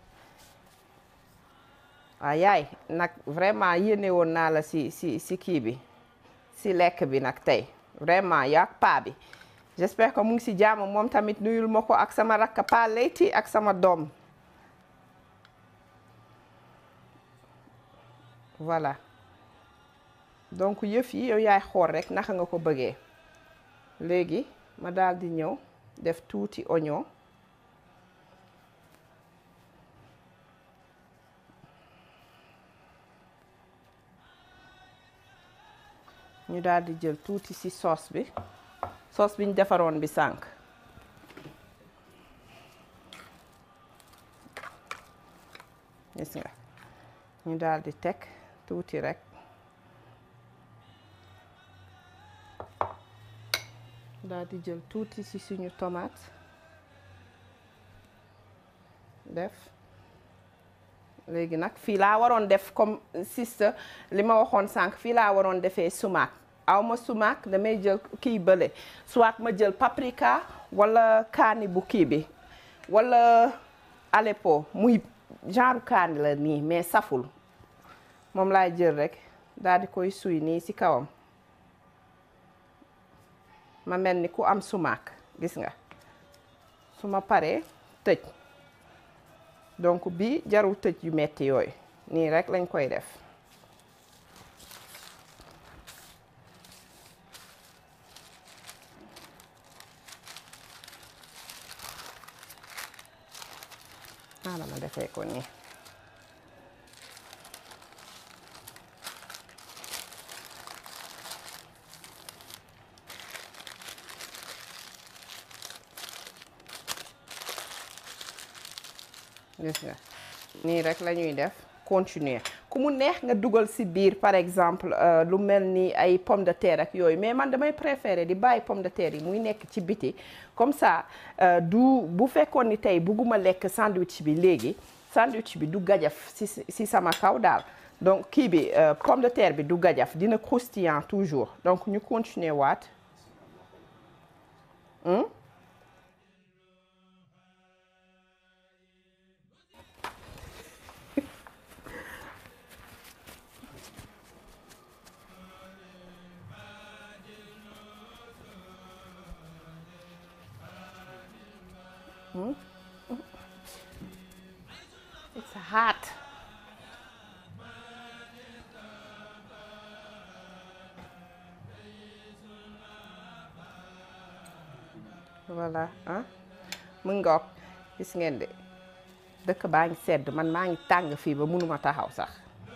waaw yaay nag vraiment yéene woon naa la si si si kii bi si lekk bi nag tey vraiment yaak paa bi j'espère que mu ngi si jàmm moom tamit nuyul ma ko ak sama rakk Pa Leyti ak sama doom voilà donc yëf yi yow yaay xool rek naka nga ko bëggee léegi ma daal di ñëw def tuuti oignon ñu daal di jël tuuti ci sauce bi sauce bi ñu defaroon bi sànq gis nga ñu daal di teg tuuti rek daal di jël tuuti ci suñu tomate def léegi nag fii laa waroon def comme sister li ma waxoon sànq fii laa waroon defee sumac aw ma sumac damay jël kii bële soit ma jël paprika wala kaani bu kii bi wala Aleppo muy genre kaani la nii mais saful moom laay jël rek daal di koy suy nii ci kawam ma mel ni ku am sumac gis nga su ma paree tëj donc bi jarul tëj yu metti yooyu nii rek lañ koy def ah dama defee ko nii gis nga nii rek la ñuy def continuer ku mu neex nga dugal ci biir par exemple lu mel ni ay pomme de terre ak yooyu mais man damay préférer di bàyyi pomme de terre yi muy nekk ci biti comme ça du bu fekkoon ni tey bugguma lekk sandwich bi léegi sandwich bi du gajaf ci ci sama kaw daal donc kii bi pomme de terre bi du gajaf dina croustillant toujours donc ñu continuer waat It's hot. Voilà ah mu ngoog gis ngeen de dëkk baa ngi sedd man maa ngi tàng fii ba mënuma taxaw sax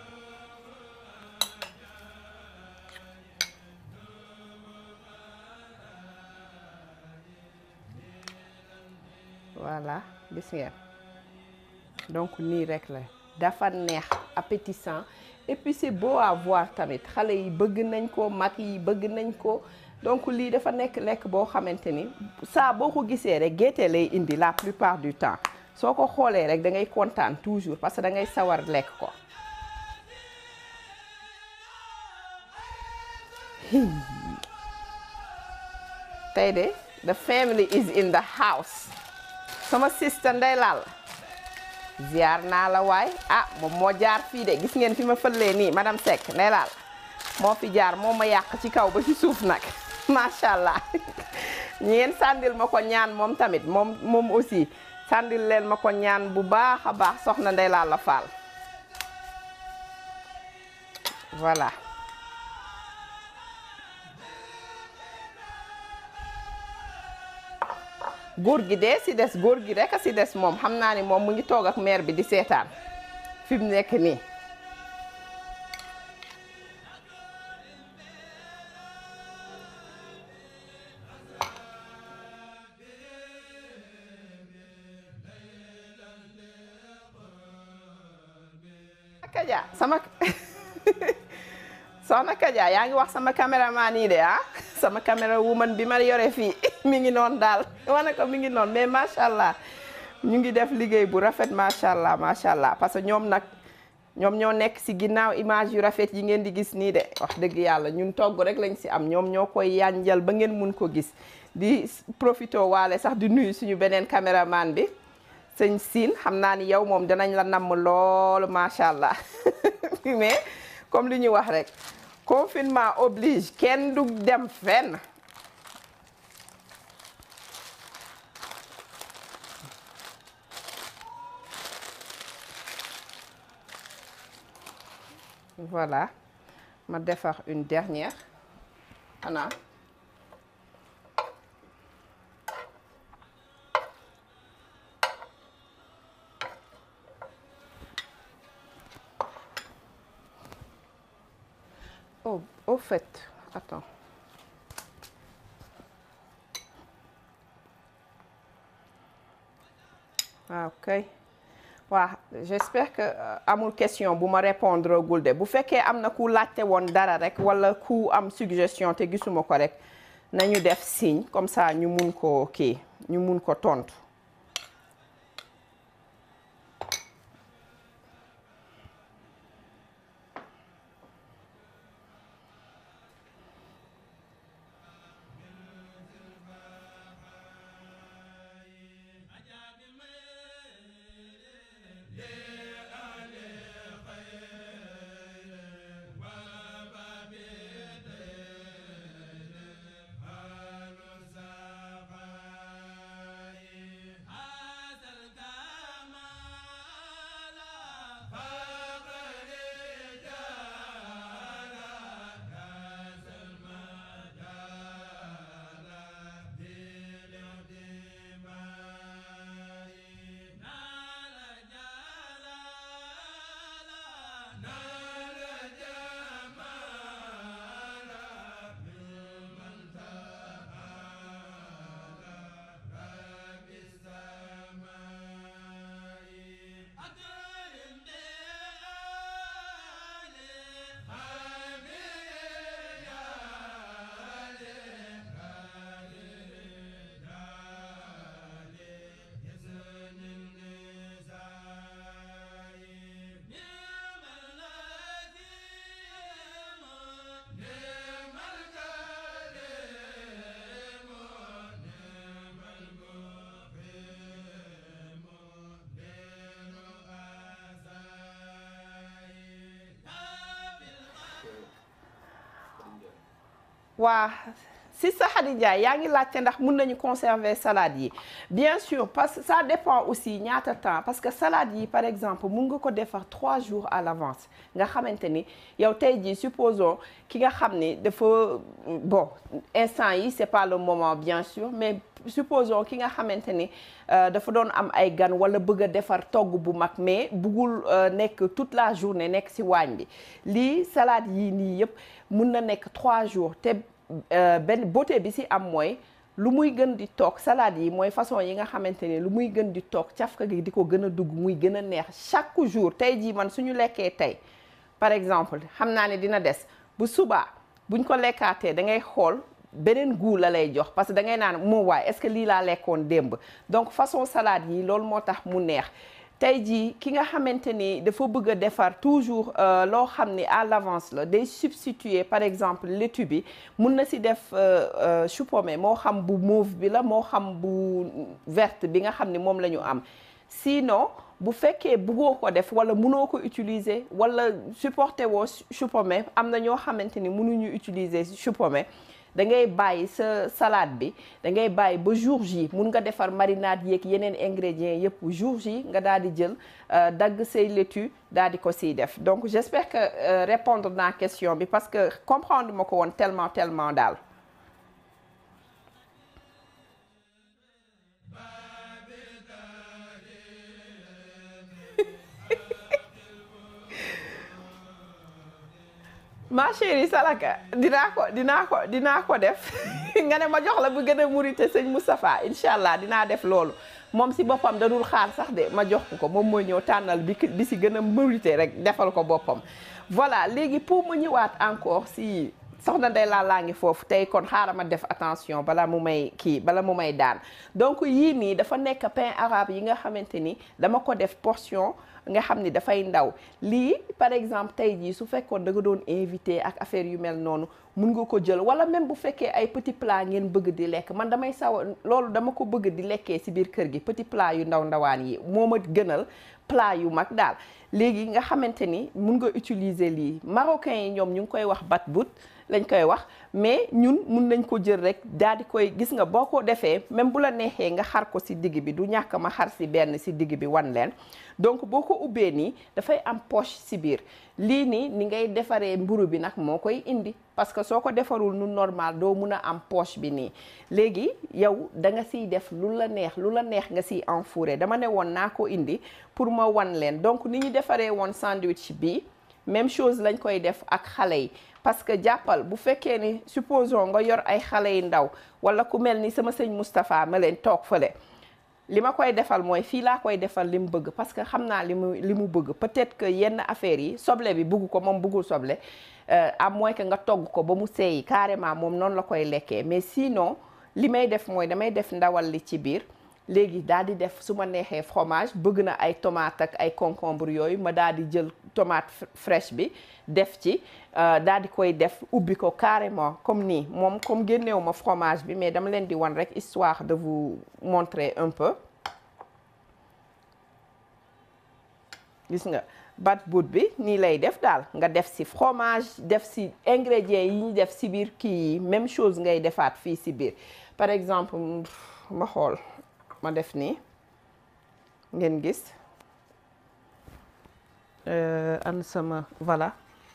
voilà gis ngeen donc nii rek la dafa neex appétissant et puis c'est beau à voir tamit xale yi bëgg nañ ko mag yi bëgg nañ ko donc lii dafa nekk lekk boo xamante ni saa boo ko gisee rek gaieté lay indi la plupart du temps soo ko xoolee rek da ngay kontaan toujours parce que da ngay sawar lekk ko. tey de the family is in the house. sama sister Ndey Laal ziar naa la waay ah moom moo jaar fii de gis ngeen fi ma fëlee nii madame Seck Ndey Laal moo fi jaar moo ma yàq ci kaw ba ci suuf nag macha allah ñi ngeen sàndil ma ko ñaan moom tamit moom moom aussi sàndil leen ma ko ñaan bu baax a baax soxna Ndey Laal la faal voilà. góor gi de si des góor gi rek a si des moom xam naa ni moom mu ngi toog ak mère bi di seetaan fi mu nekk nii. Kaja sama soxna Kaja yaa ngi wax sama caméraman yi de ah sama caméra woman bi ma yore fii mi ngi noonu daal wane ko mi ngi noonu mais macha allah ñu ngi def liggéey bu rafet macha allah macha allah parce que ñoom nag ñoom ñoo nekk si ginnaaw image yu rafet yi ngeen di gis nii de wax dëgg yàlla ñun togg rek lañ si am ñoom ñoo koy yanjal ba ngeen mun ko gis di profito waale sax di nuyu suñu beneen caméraman bi sëñ Sine xam naa ni yow moom danañ la namm loolu macha allah mais comme li ñu wax rek. confinement oblige kenn du dem fenn. Voilà ma defar une dernière xanaa Oh, au fait, attends. Ah, ok. waaw j'espère que amul question bu ma répondre gul de bu fekkee am na ku laajte woon dara rek wala ku am suggestion te gisuma ko rek nañu def signe comme ça ñu mun ko kii ñu mun ko tontu. waa si sa Khadija yaa ngi laajte ndax mun nañu conserver salade yi bien sûr parce que ça dépend aussi ñaata temps parce que salade yi par exemple mun nga ko defar trois jours à l'avance nga xamante ni yow tey jii supposons ki nga xam ni dafa bon instant yi c'est pas le moment bien sûr mais supposons ki nga xamante ni dafa doon am ay gan wala bëgg a defar togg bu mag mais bëggul nekk toute la journée nekk ci waañ bi lii salade yi nii yëpp mun na nekk trois jours te benn beauté bi ci am mooy lu muy gën di toog salade yi mooy façon yi nga xamante ne lu muy gën di toog cafka gi di ko gën a dugg muy gën a neex chaque jour tey jii man suñu lekkee tey par exemple xam naa ne dina des bu subaa buñ ko lekkaatee da ngay xool beneen goût la lay jox parce que da ngay naan moo waay est-ce que lii laa lekkoon démb donc façon salade yi loolu moo tax mu neex tey jii ki nga xamante ni dafa bëgg a defar toujours loo xam ni à l'avance la day substituer par exemple laitue bi mun na si def chou pommé moo xam bu mauve bi la moo xam bu verte bi nga xam ni moom la ñu am sinon bu fekkee bëggoo ko def wala mënoo ko utiliser wala supporter woo chou pommé am na ñoo xamante ni mënuñu utiliser chou pommé da ngay bàyyi sa salade bi da ngay bàyyi ba jour J mun nga defar marinade yeeg yeneen ingrédients yëpp jour J nga daal di jël dagg say laitue daal di ko siy def donc j'espère que euh, répondre naa question bi parce que comprendre ma ko woon tellement tellement daal. ma chérie Salaka dinaa ko dinaa ko dinaa ko def nga ne ma jox la bu gën a murite sëñ Moustapha incha allah dinaa def loolu moom si boppam da dul xaar sax de ma jox ko moom mooy ñëw tànnal bi bi si gën a murite rek defal ko boppam. voilà léegi pour ma ñëwaat encore si soxna Ndeye laa laa ngi foofu tey kon xaaral ma def attention bala mu may kii bala mu may daan donc yii nii dafa nekk pain arabe yi nga xamante ni dama ko def portion. nga xam ni dafay ndaw lii par exemple tey jii su fekkoon da nga doon invité ak affaire yu mel noonu mun nga ko jël wala même bu fekkee ay petit plat ngeen bëgg di lekk man damay saw loolu dama ko bëgg di lekkee ci biir kër gi petit plat yu ndaw ndawaan yi moo ma gënal plat yu mag daal léegi nga xamante ni mun nga utiliser lii marocains yi ñoom ñu ngi koy wax batbout lañ koy wax mais ñun mun nañ ko jël rek daal di koy gis nga boo ko defee même bu la neexee nga xar ko ci digg bi du ñàkk ma xar ci benn ci digg bi wan leen donc boo ko ubbee nii dafay am poche ci biir lii nii ni ngay defaree mburu bi nag moo koy indi parce que soo ko defarul nu normal doo mun a am poche bi nii léegi yow da nga siy def lu la neex lu la neex nga siy enfouré dama ne woon naa ko indi pour ma wan leen donc ni ñu defaree woon sandwich bi même chose lañ koy def ak xale yi parce que jàppal bu fekkee ni supposons nga yor ay xale yu ndaw wala ku mel ni sama sëñ Moustapha ma leen toog fële li ma koy defal mooy fii laa koy defal li mu bëgg parce que xam naa li mu li mu bëgg peut-être que yenn affaires yi soble bi bëgg ko moom bëggul soble à moins que nga togg ko ba mu seeyi carrément moom noonu la koy lekkee mais sinon li may def mooy damay def ndawal li ci biir léegi daal di def su ma neexee fromage bëgg na ay tomate ak ay concombre yooyu ma daal di jël tomate fraîche bi def ci daal di koy def ubbi ko carrément comme nii moom comme génneewu ma fromage bi mais dama leen di wan rek histoire de vous montrer un peu gis nga batbout bi nii lay def daal nga def ci fromage def ci ingrédients yi ñu def ci biir kii yi même chose ngay defaat fii ci biir par exemple ma xool ma def nii ngeen gis an sama voilà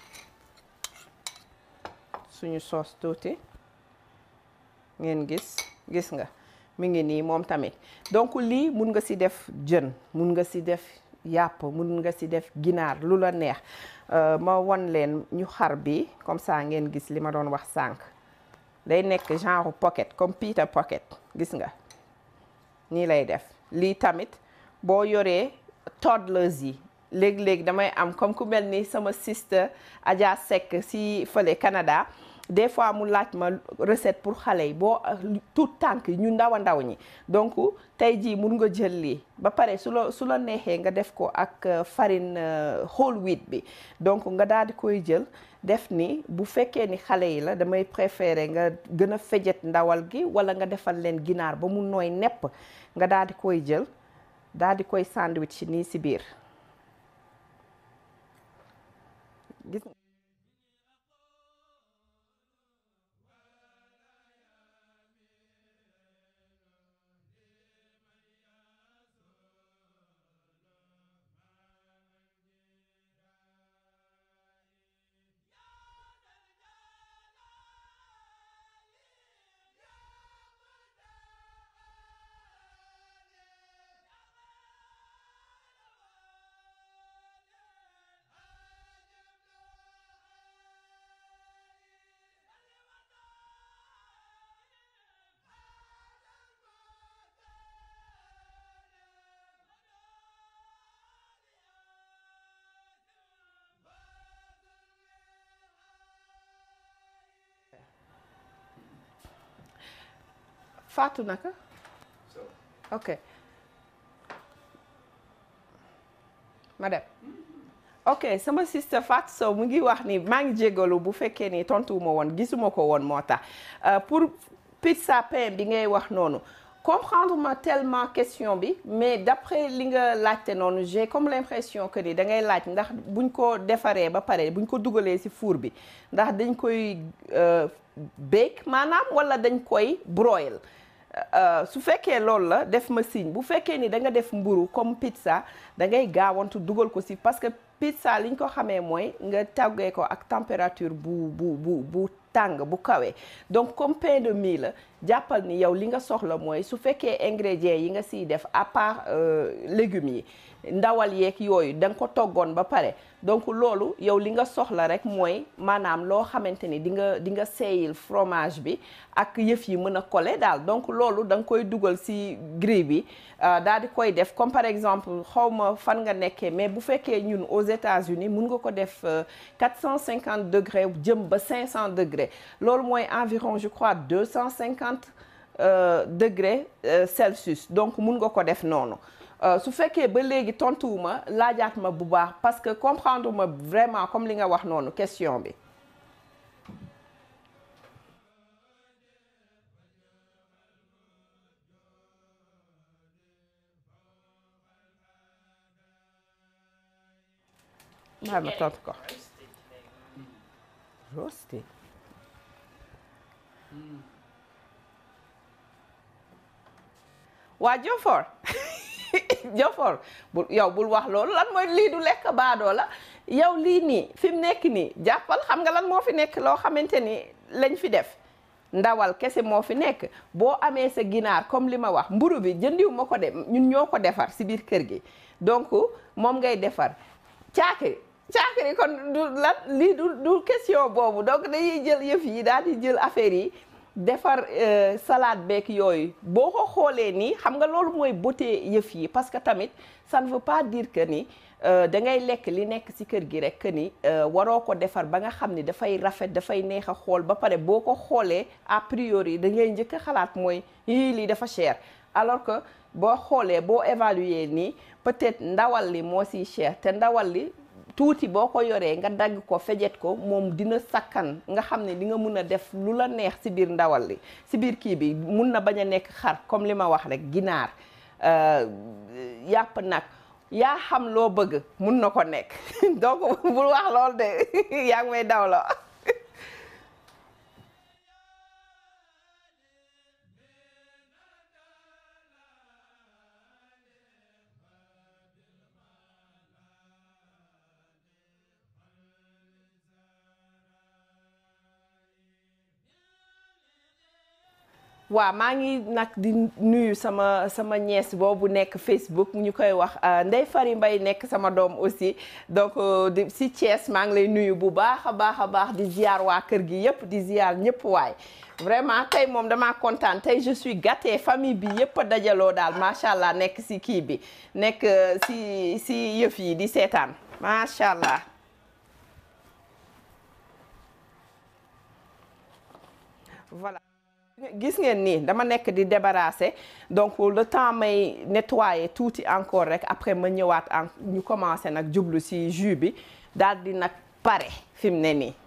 suñu soos tuuti ngeen gis gis nga mi ngi nii moom tamit donc lii mun nga ci def jën mun nga ci def yàpp mun nga ci def ginaar lu la neex ma won leen ñu xar bi comme ça ngeen gis li ma doon wax sànq day nekk genre pocket comme Peter pocket gis nga nii lay def lii tamit boo yoree toddlers yi léegi-léegi damay am comme ku mel ni sama sister Adja Seck si fële Canada des fois mu laaj ma recette pour xale yi boo tout tànk ñu ndaw a ndaw ñi donc tey jii mun nga jël lii ba pare su la su la neexee nga def ko ak farine whole wheat bi donc nga daal di koy jël def ni bu fekkee ni xale yi la damay préférer nga gën a fejet ndawal gi wala nga defal leen ginaar ba mu nooy nepp nga daal di koy jël daal di koy sandwich nii ci biir gis Fatou naka ok ma dem ok sama sister Fatou Sow mu ngi wax ni maa ngi jégalu bu fekkee ni tontuwuma woon gisuma ko woon moo tax pour pizza pain bi ngay wax noonu comprendre ma tellement question bi mais d'après li nga laajte noonu j'ai comme l'impression que ni da ngay laaj ndax buñ ko defaree ba pare buñ ko dugalee ci four bi ndax dañ koy bake maanaam wala dañ koy broil su fekkee loolu la def ma signe bu fekkee ni da nga def mburu comme pizza da ngay gaawantu dugal ko ci parce que pizza liñ ko xamee mooy nga tàggee ko ak température bu bu bu bu tàng bu kawee donc comme pain de mie la jàppal ni yow li nga soxla mooy su fekkee ingrédients yi nga siy def à part légumes yi ndawal yeeg yooyu da nga ko toggoon ba pare donc loolu yow li nga soxla rek mooy maanaam loo xamante ni di nga di nga seeyil fromage bi ak yëf yi mën a coller daal donc loolu da nga koy dugal ci grille bi daal di koy def comme par exemple xaw ma fan nga nekkee mais bu fekkee ñun aux États-Unis mun nga ko def quatre cent cinquante degrés jëm ba cinq cents degrés loolu mooy environ je crois deux cent cinquante degrés Celsius donc mun nga ko def noonu su fekkee ba léegi tontuwuma laajaat ma bu baax parce que comprendre ma vraiment comme li nga wax noonu question bi. maa ma tontu ko. roasted. waa Jofor Jofor bul yow bul wax loolu lan mooy lii du lekk baadoo la yow lii nii fi mu nekk nii jàppal xam nga lan moo fi nekk loo xamante ni lañ fi def ndawal kese moo fi nekk boo amee sa ginaar comme li ma wax mburu bi jëndiw ma ko de ñun ñoo ko defar si biir kër gi donc moom ngay defar caakiri caakiri kon du lan lii du du question boobu donc dañuy jël yëf yi daal di jël affaire yi defar salade beeg yooyu boo ko xoolee nii xam nga loolu mooy beauté yëf yi parce que tamit ça ne veut pas dire que ni da ngay lekk li nekk ci kër gi rek que ni waroo ko defar ba nga xam ni dafay rafet dafay neex a xool ba pare boo ko xoolee a priori da ngay njëkk a xalaat mooy yii lii dafa cher alors que boo xoolee boo évaluer nii peut-être ndawal li moo ciy cher te ndawal li tuuti boo ko yoree nga dagg ko fejet ko moom dina sakkan nga xam ne di nga mun a def lu la neex ci biir ndawal li ci biir kii bi mun na bañ a nekk xar comme li ma wax rek ginaar yàpp nag yaa xam loo bëgg mun na ko nekk donc bul wax lool de yaa ngi may daw la waaw maa ngi nag di nuyu sama sama nièce boobu nekk Facebook ñu koy wax Ndeye Fari Mbay nekk sama doom aussi donc si Thiès maa ngi lay nuyu bu baax a baax a baax di ziar waa kër gi yëpp di ziar ñëpp waay vraiment tey moom damaa kontaan tey je suis gâtée famille bi yëpp a dajaloo daal macha allah nekk si kii bi nekk si si yëf yi di seetaan macha allah. voilà. gis ngeen nii dama nekk di débarrasser donc le temps may nettoyer tuuti encore rek après ma ñëwaat en ñu commencer nag jublu ci jus bi daal di nag pare fi mu ne nii.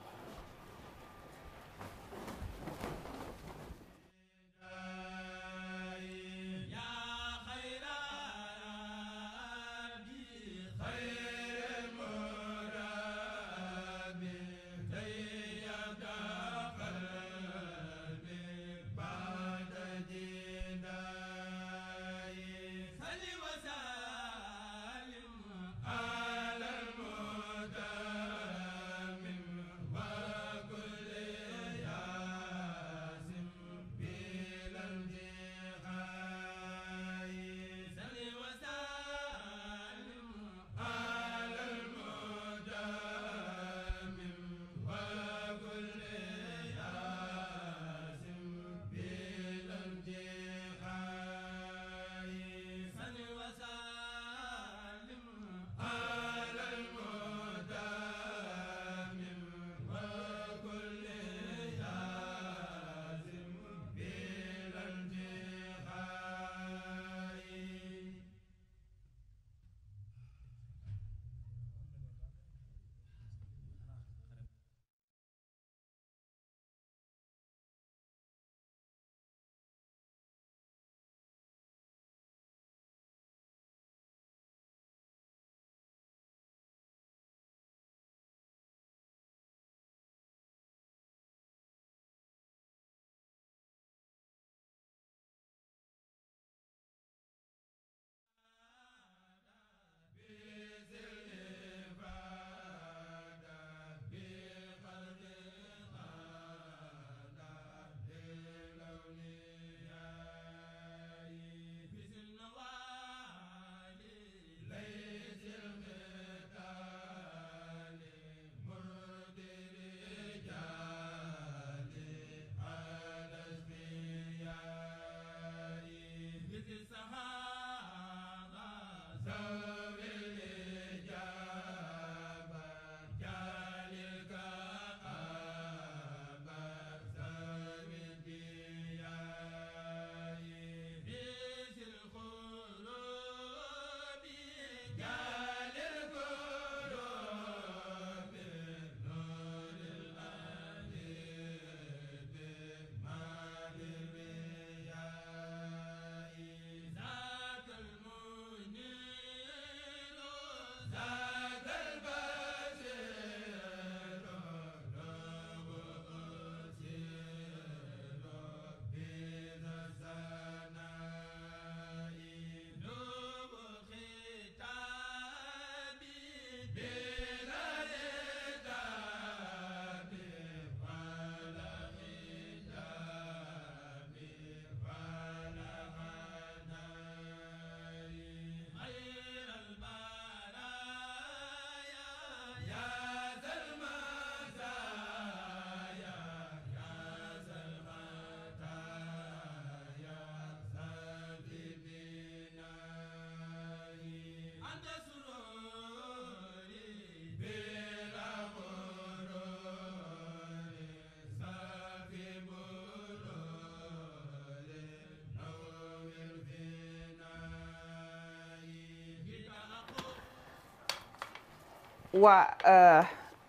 waa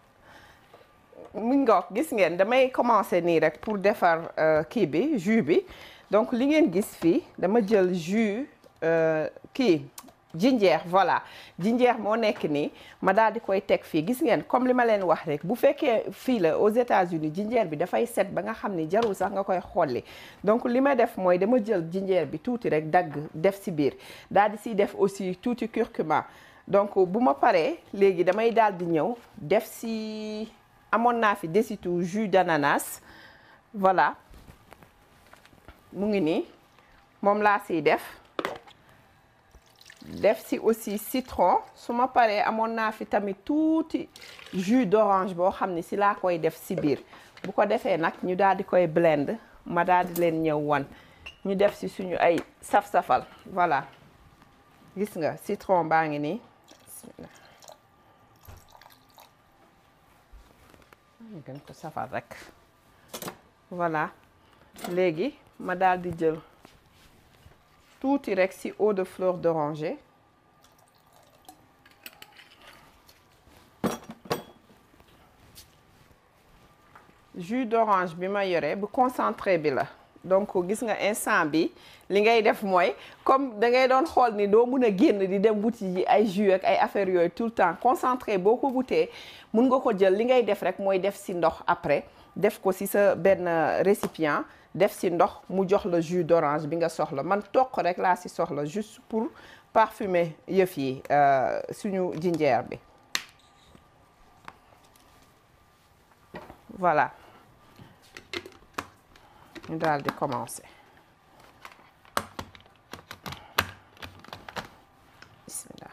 mu ngoog gis ngeen damay commencer nii rek pour defar kii bi jus bi donc li ngeen gis fii dama jël jus kii jinjeer voilà jinjeer moo nekk nii ma daal di koy teg fii gis ngeen comme li ma leen wax rek bu fekkee fii la aux États-Unis jinjeer bi dafay set ba nga xam ni jarul sax nga koy xolli donc li ma def mooy dama jël jinjeer bi tuuti rek dagg def si biir daal di siy def aussi tuuti curcuma donc bu ma paree léegi damay daal di ñëw def si amoon naa fi desitu jus d'ananas voilà mu ngi nii moom laa siy def def si aussi citron su ma paree amoon naa fi tamit tuuti jus d'orange boo xam ne si laa koy def si biir bu ko defee nag ñu daal di koy blend ma daal di leen ñëw wan ñu def si suñu ay saf-safal voilà gis nga citron baa ngi nii bismillah ñu gën ko safal rek voilà léegi ma daal di jël tuuti rek ci eau de fleur d'oranger jus d'orange bi ma yore bu concentré bi la donc gis nga instant bi li ngay def mooy comme da ngay doon xool ni doo mun a génn di dem wuti ji ay jus ak ay affaires yooyu tout le temps concentré boo ko wutee mun nga ko jël li ngay def rek mooy def ci ndox après def ko ci sa benn récipient def ci ndox mu jox la jus d'orange bi nga soxla man toq rek laa ci soxla juste pour parfumer yëf yi suñu jinjeer bi voilà ñu daal di commencer bismillah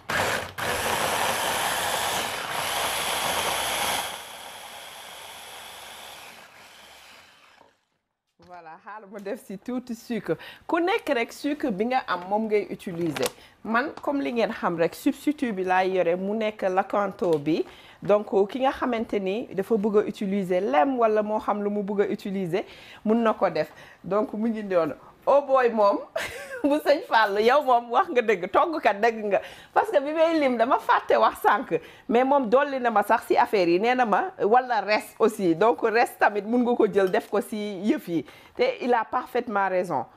voilà xaaral ma def ci tuuti sucre ku nekk rek sucre bi nga am moom ngay utiliser man comme li ngeen xam rek substitut bi laay yore mu nekk Lakanto bi donc ki nga xamante ni dafa bëgg a utiliser lem wala moo xam lu mu bëgg a utiliser mun na ko def donc mu ngi doon oh boy moom bu sëñ Fall yow moom wax nga dëgg toggkat dëgg nga parce que bi may lim dama fàtte wax sànq mais moom dolli na ma sax ci affaire yi nee na ma wala res aussi donc res tamit mun nga ko jël def ko ci yëf yi te il a parfaitement raison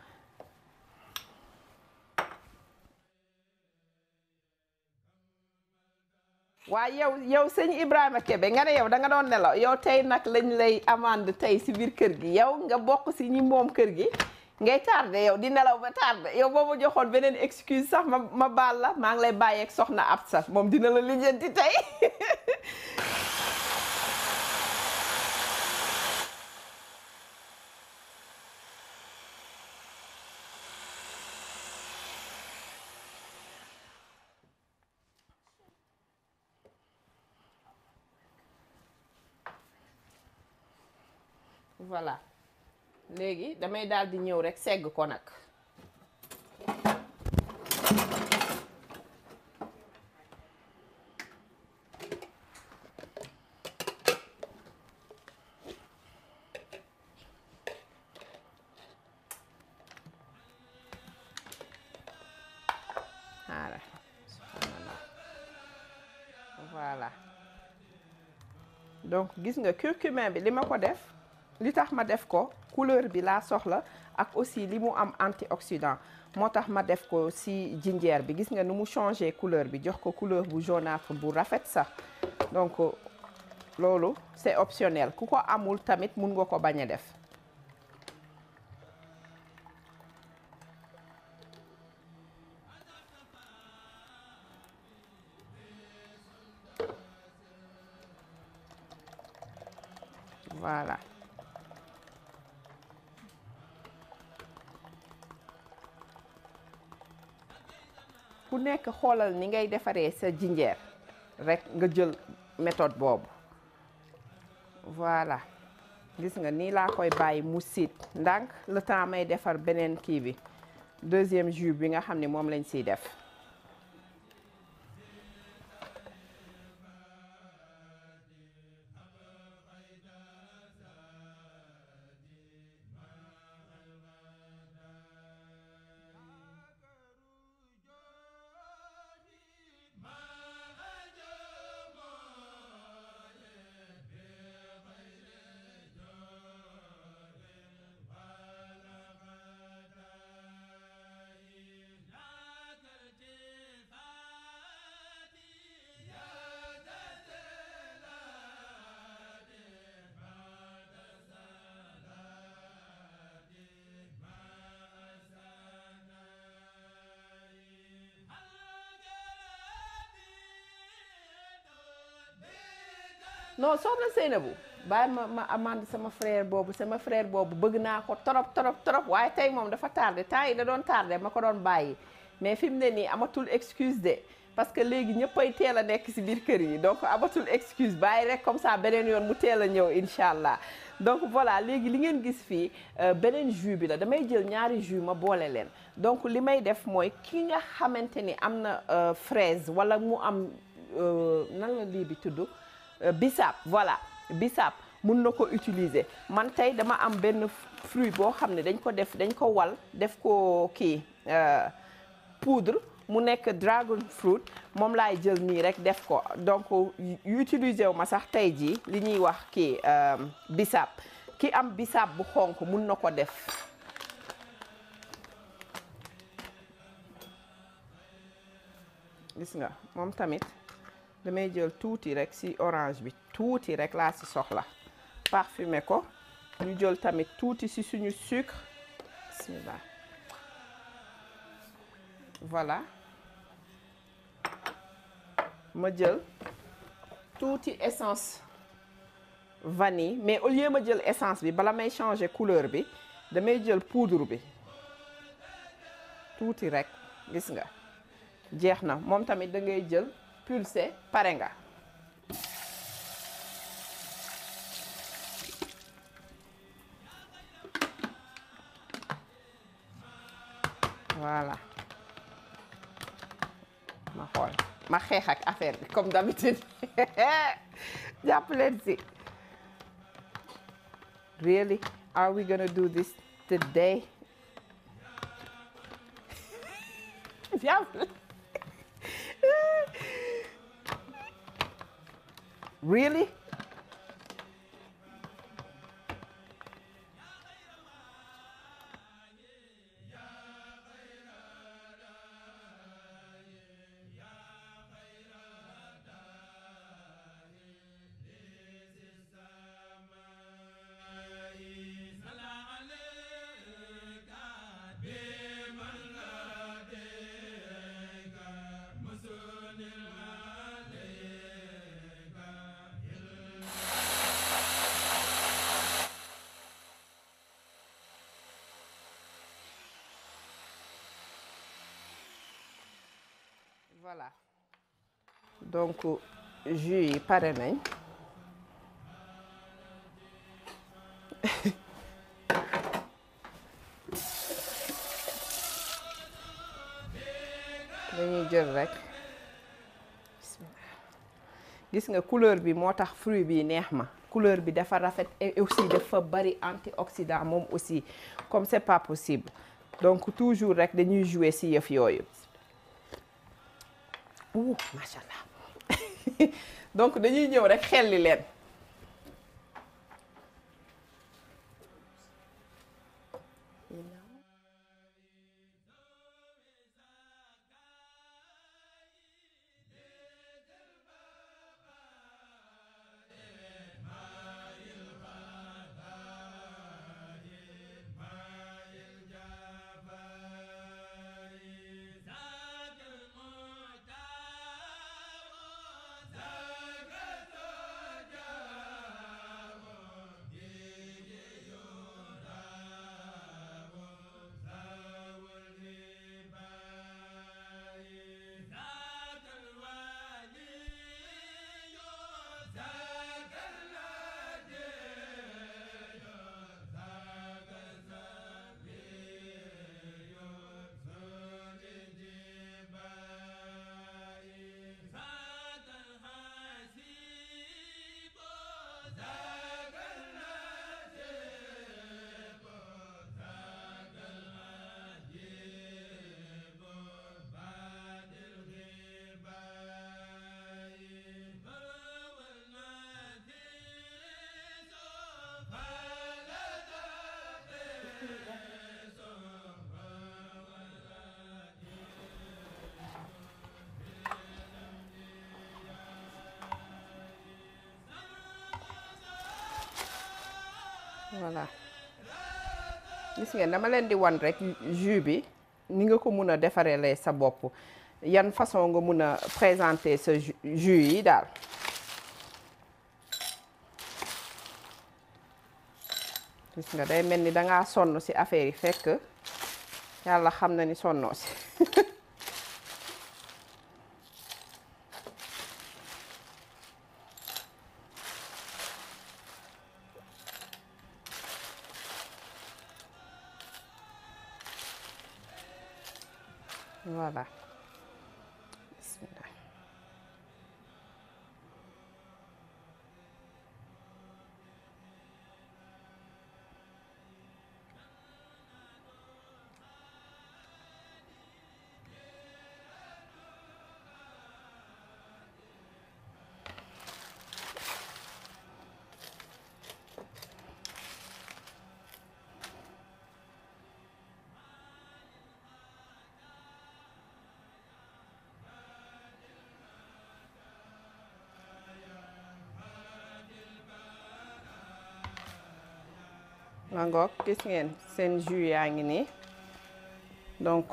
waaw yow yow sëñ Ibrahima Kebe nga ne yow da nga doon nelaw yow tey nag lañ lay amande tey ci biir kër gi yow nga bokk ci ñi moom kër gi ngay tardé yow di nelaw ba tardé yow boo ma joxoon beneen excuse sax ma ma baal la maa ngi lay bàyyeeg soxna ab sax moom dina la lijjanti tey voilà léegi damay daal di ñëw rek segg ko nag voilà voilà donc gis nga curcuma bi li ma ko def li tax ma def ko couleur bi laa soxla ak aussi li mu am antioxydant moo tax ma def ko ci jinjeer bi gis nga nu mu changer couleur bi jox ko couleur bu jaunâtre bu rafet sax donc loolu c'est optionnel ku ko amul tamit mun nga ko bañ a def voilà ku nekk xoolal ni ngay defaree sa jinjeer rek nga jël méthode boobu voilà gis nga nii laa koy bàyyi mu siit ndànk le temps may defar beneen kii bi deuxième jus bi nga xam ne moom lañ siy def non soxna Seynabou bàyyi ma ma amande sama frère boobu sama frère boobu bëgg naa ko trop trop trop waaye tey moom dafa tardé temps yi da doon tardé ma ko doon bàyyi mais fi mu ne nii amatul excuse de parce que léegi ñëppay teel a nekk ci biir kër yi donc amatul excuse bàyyi rek comme ça beneen yoon mu teel a ñëw incha allah donc voilà léegi li ngeen gis fii beneen jus bi la damay jël ñaari jus ma boole leen donc li may def mooy ki nga xamante ni am na fraise wala mu am nan la lii bi tudd bisaab voilà bisaab mun na ko utiliser man tey dama am benn fruit boo xam ne dañ ko def dañ ko wal def ko kii poudre mu nekk dragon fruit moom laay jël nii rek def ko donc utiliser wu ma sax tey jii li ñuy wax kii bisaab ki am bisaab bu xonk mun na ko def gis nga moom tamit damay jël tuuti rek ci orange bi tuuti rek laa ci soxla parfumer ko ñu jël tamit tuuti ci suñu sucre bismillah voilà ma jël tuuti essence vanille mais au lieu ma jël essence bi bala may changer couleur bi damay jël poudre bi tuuti rek gis nga jeex na moom tamit da ngay jël pulsé pare nga voilà ma xool ma xeex ak affaire bi comme d'habitude jàpp leen si really are we gonna do this today really voilà donc jus yi pare nañ dañuy jël rek gis nga couleur bi moo tax fruit bi neex ma couleur bi dafa rafet et aussi dafa bari antioxydant moom aussi comme c'est pas possible donc toujours rek dañuy jouer ci yëf yooyu ouh macha allah donc dañuy ñëw rek xelli leen voilà gis ngeen dama leen di wan rek jus bi ni nga ko mun a defaree sa bopp yan façon nga mun a présenter sa jus yi daal gis nga day mel ni dangaa sonn ci affaire yi fekk yàlla xam na ni sonnoo ci voilà bismillah mangook gis ngeen seen jus yaa ngi nii donc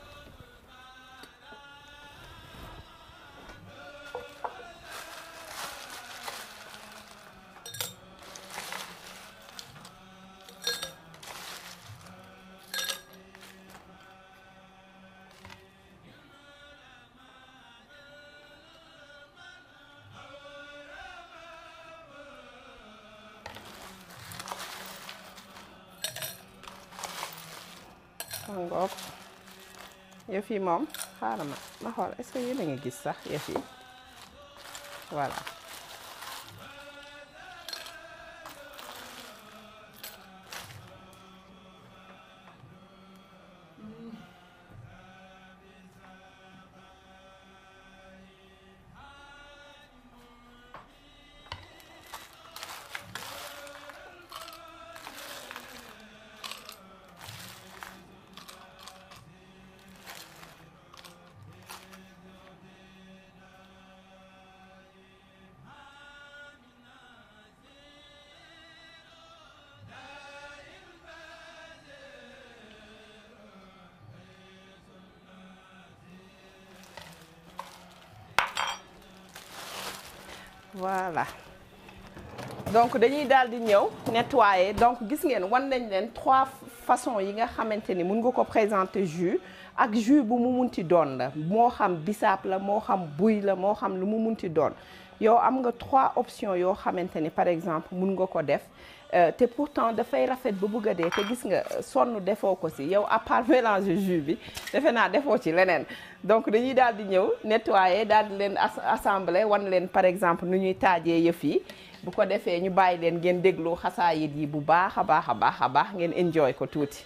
ngoog yëf yi moom xaaral ma ma xool est-ce que yéen a ngi gis sax yëf yi voilà voilà donc dañuy daal di ñëw nettoyer donc gis ngeen wan nañ leen trois façons yi nga xamante ni mun nga ko présenter jus ak jus bu mu munti doon la moo xam bisaab la moo xam buy la moo xam lu mu munti doon yow am nga trois options yoo xamante ni par exemple mun nga ko def te pourtant dafay rafet ba bëgg a dee te gis nga sonn defoo ko ci yow à part mélange jus bi defe naa defoo ci leneen donc dañuy daal di ñëw nettoyer daal di leen assembler wan leen par exemple nu ñuy taajee yëf yi bu ko defee ñu bàyyi leen ngeen déglu xasaayit yi bu baax a baax a baax a baax ngeen enjoy ko tuuti.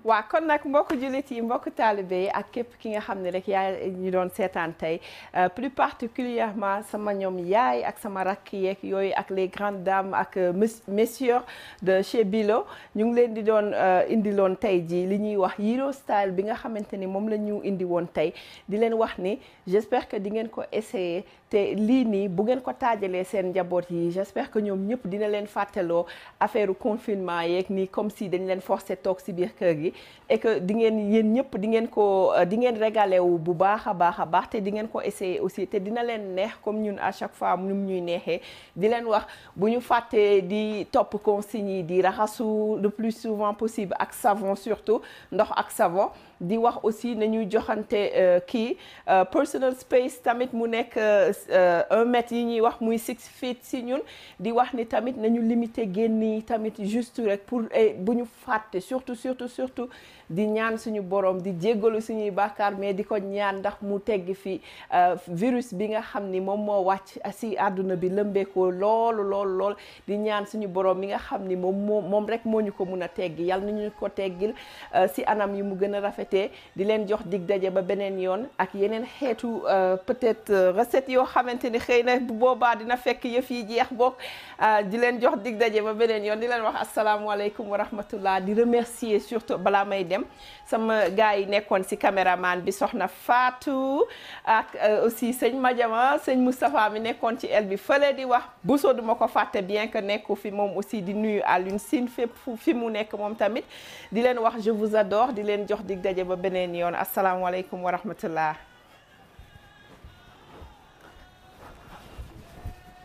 waa kon nag mbokk jullit yi mbokk taalibe yi ak képp ki nga xam ne rek yaay ñu doon seetaan tey plus particulièrement sama ñoom yaay ak sama rakk yeeg yooyu ak les grandes dames ak messieurs de chez Bilo ñu ngi leen di doon indiloon tey ji li ñuy wax Hero Style bi nga xamante ni moom la ñu indi woon tey di leen wax ni j'espère que di ngeen ko essayer te lii nii bu ngeen ko taajalee seen njaboot yi j'espère que ñoom ñëpp dina leen fàttaloo affaire confinement yeeg nii comme si dañ leen forcer toog si biir kër gi et que di ngeen yéen ñëpp di ngeen ko di ngeen régalé wu bu baax a baax a baax te di ngeen ko essayer aussi te dina leen neex comme ñun à chaque fois ñum ñuy neexee di leen wax bu ñu fàttee di topp consignes yi di raxasu le plus souvent possible ak savon surtout ndox ak savon di wax aussi nañuy joxante kii personal space tamit mu nekk un mètre yi ñuy wax muy six feet si ñun di wax ni tamit nañu limiter génn yi tamit juste rek pour bu ñu fàtte surtout surtout surtout di ñaan suñu borom di jéggalu suñuy bàkkaar mais di ko ñaan ndax mu teggi fi virus bi nga xam ni moom moo wàcc si àdduna bi lëmbeekoo loolu loolu lool di ñaan suñu borom mi nga xam ni moom moo moom rek moo ñu ko mun a teggi yàlla nañu ko teggil si anam yi mu gën a rafetee di leen jox dig daje ba beneen yoon ak yeneen xeetu peut-être recette yoo xamante ni xëy na bu boobaa dina fekk yëf yi jeex boog di leen jox dig daje ba beneen yoon di leen wax asalaamualeykum wa rahmatullah di remercier surtout balaa may dem sama gars yi nekkoon ci caméraman bi soxna Fatou ak aussi sëñ Madiama sëñ Moustapha mi nekkoon ci el bi fële di wax Bousso duma ko fàtte bien que nekku fi moom aussi di nuyu Alioune Sine fépp fi mu nekk moom tamit di leen wax je vous adore di leen jox dig daje ba beneen yoon asalaamualeykum wa rahmatullah.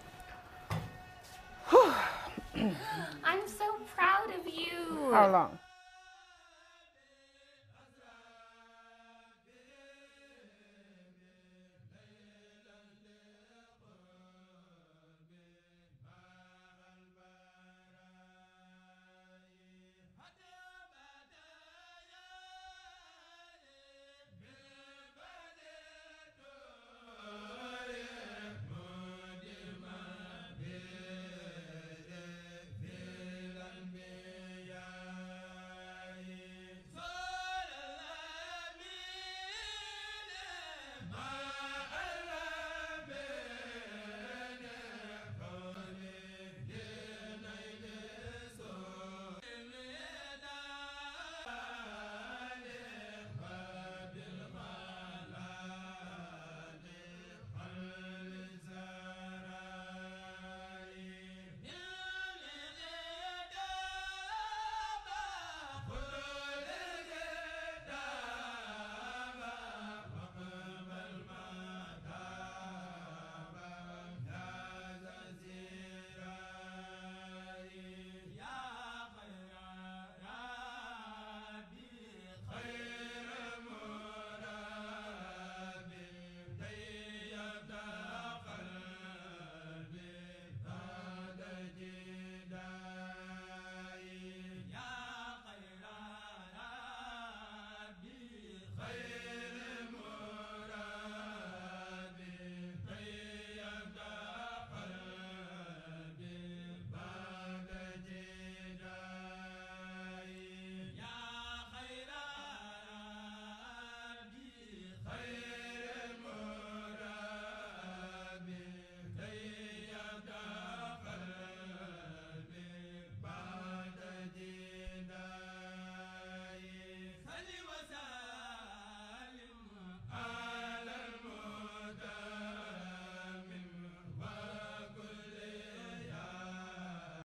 I'm so proud of you. How long?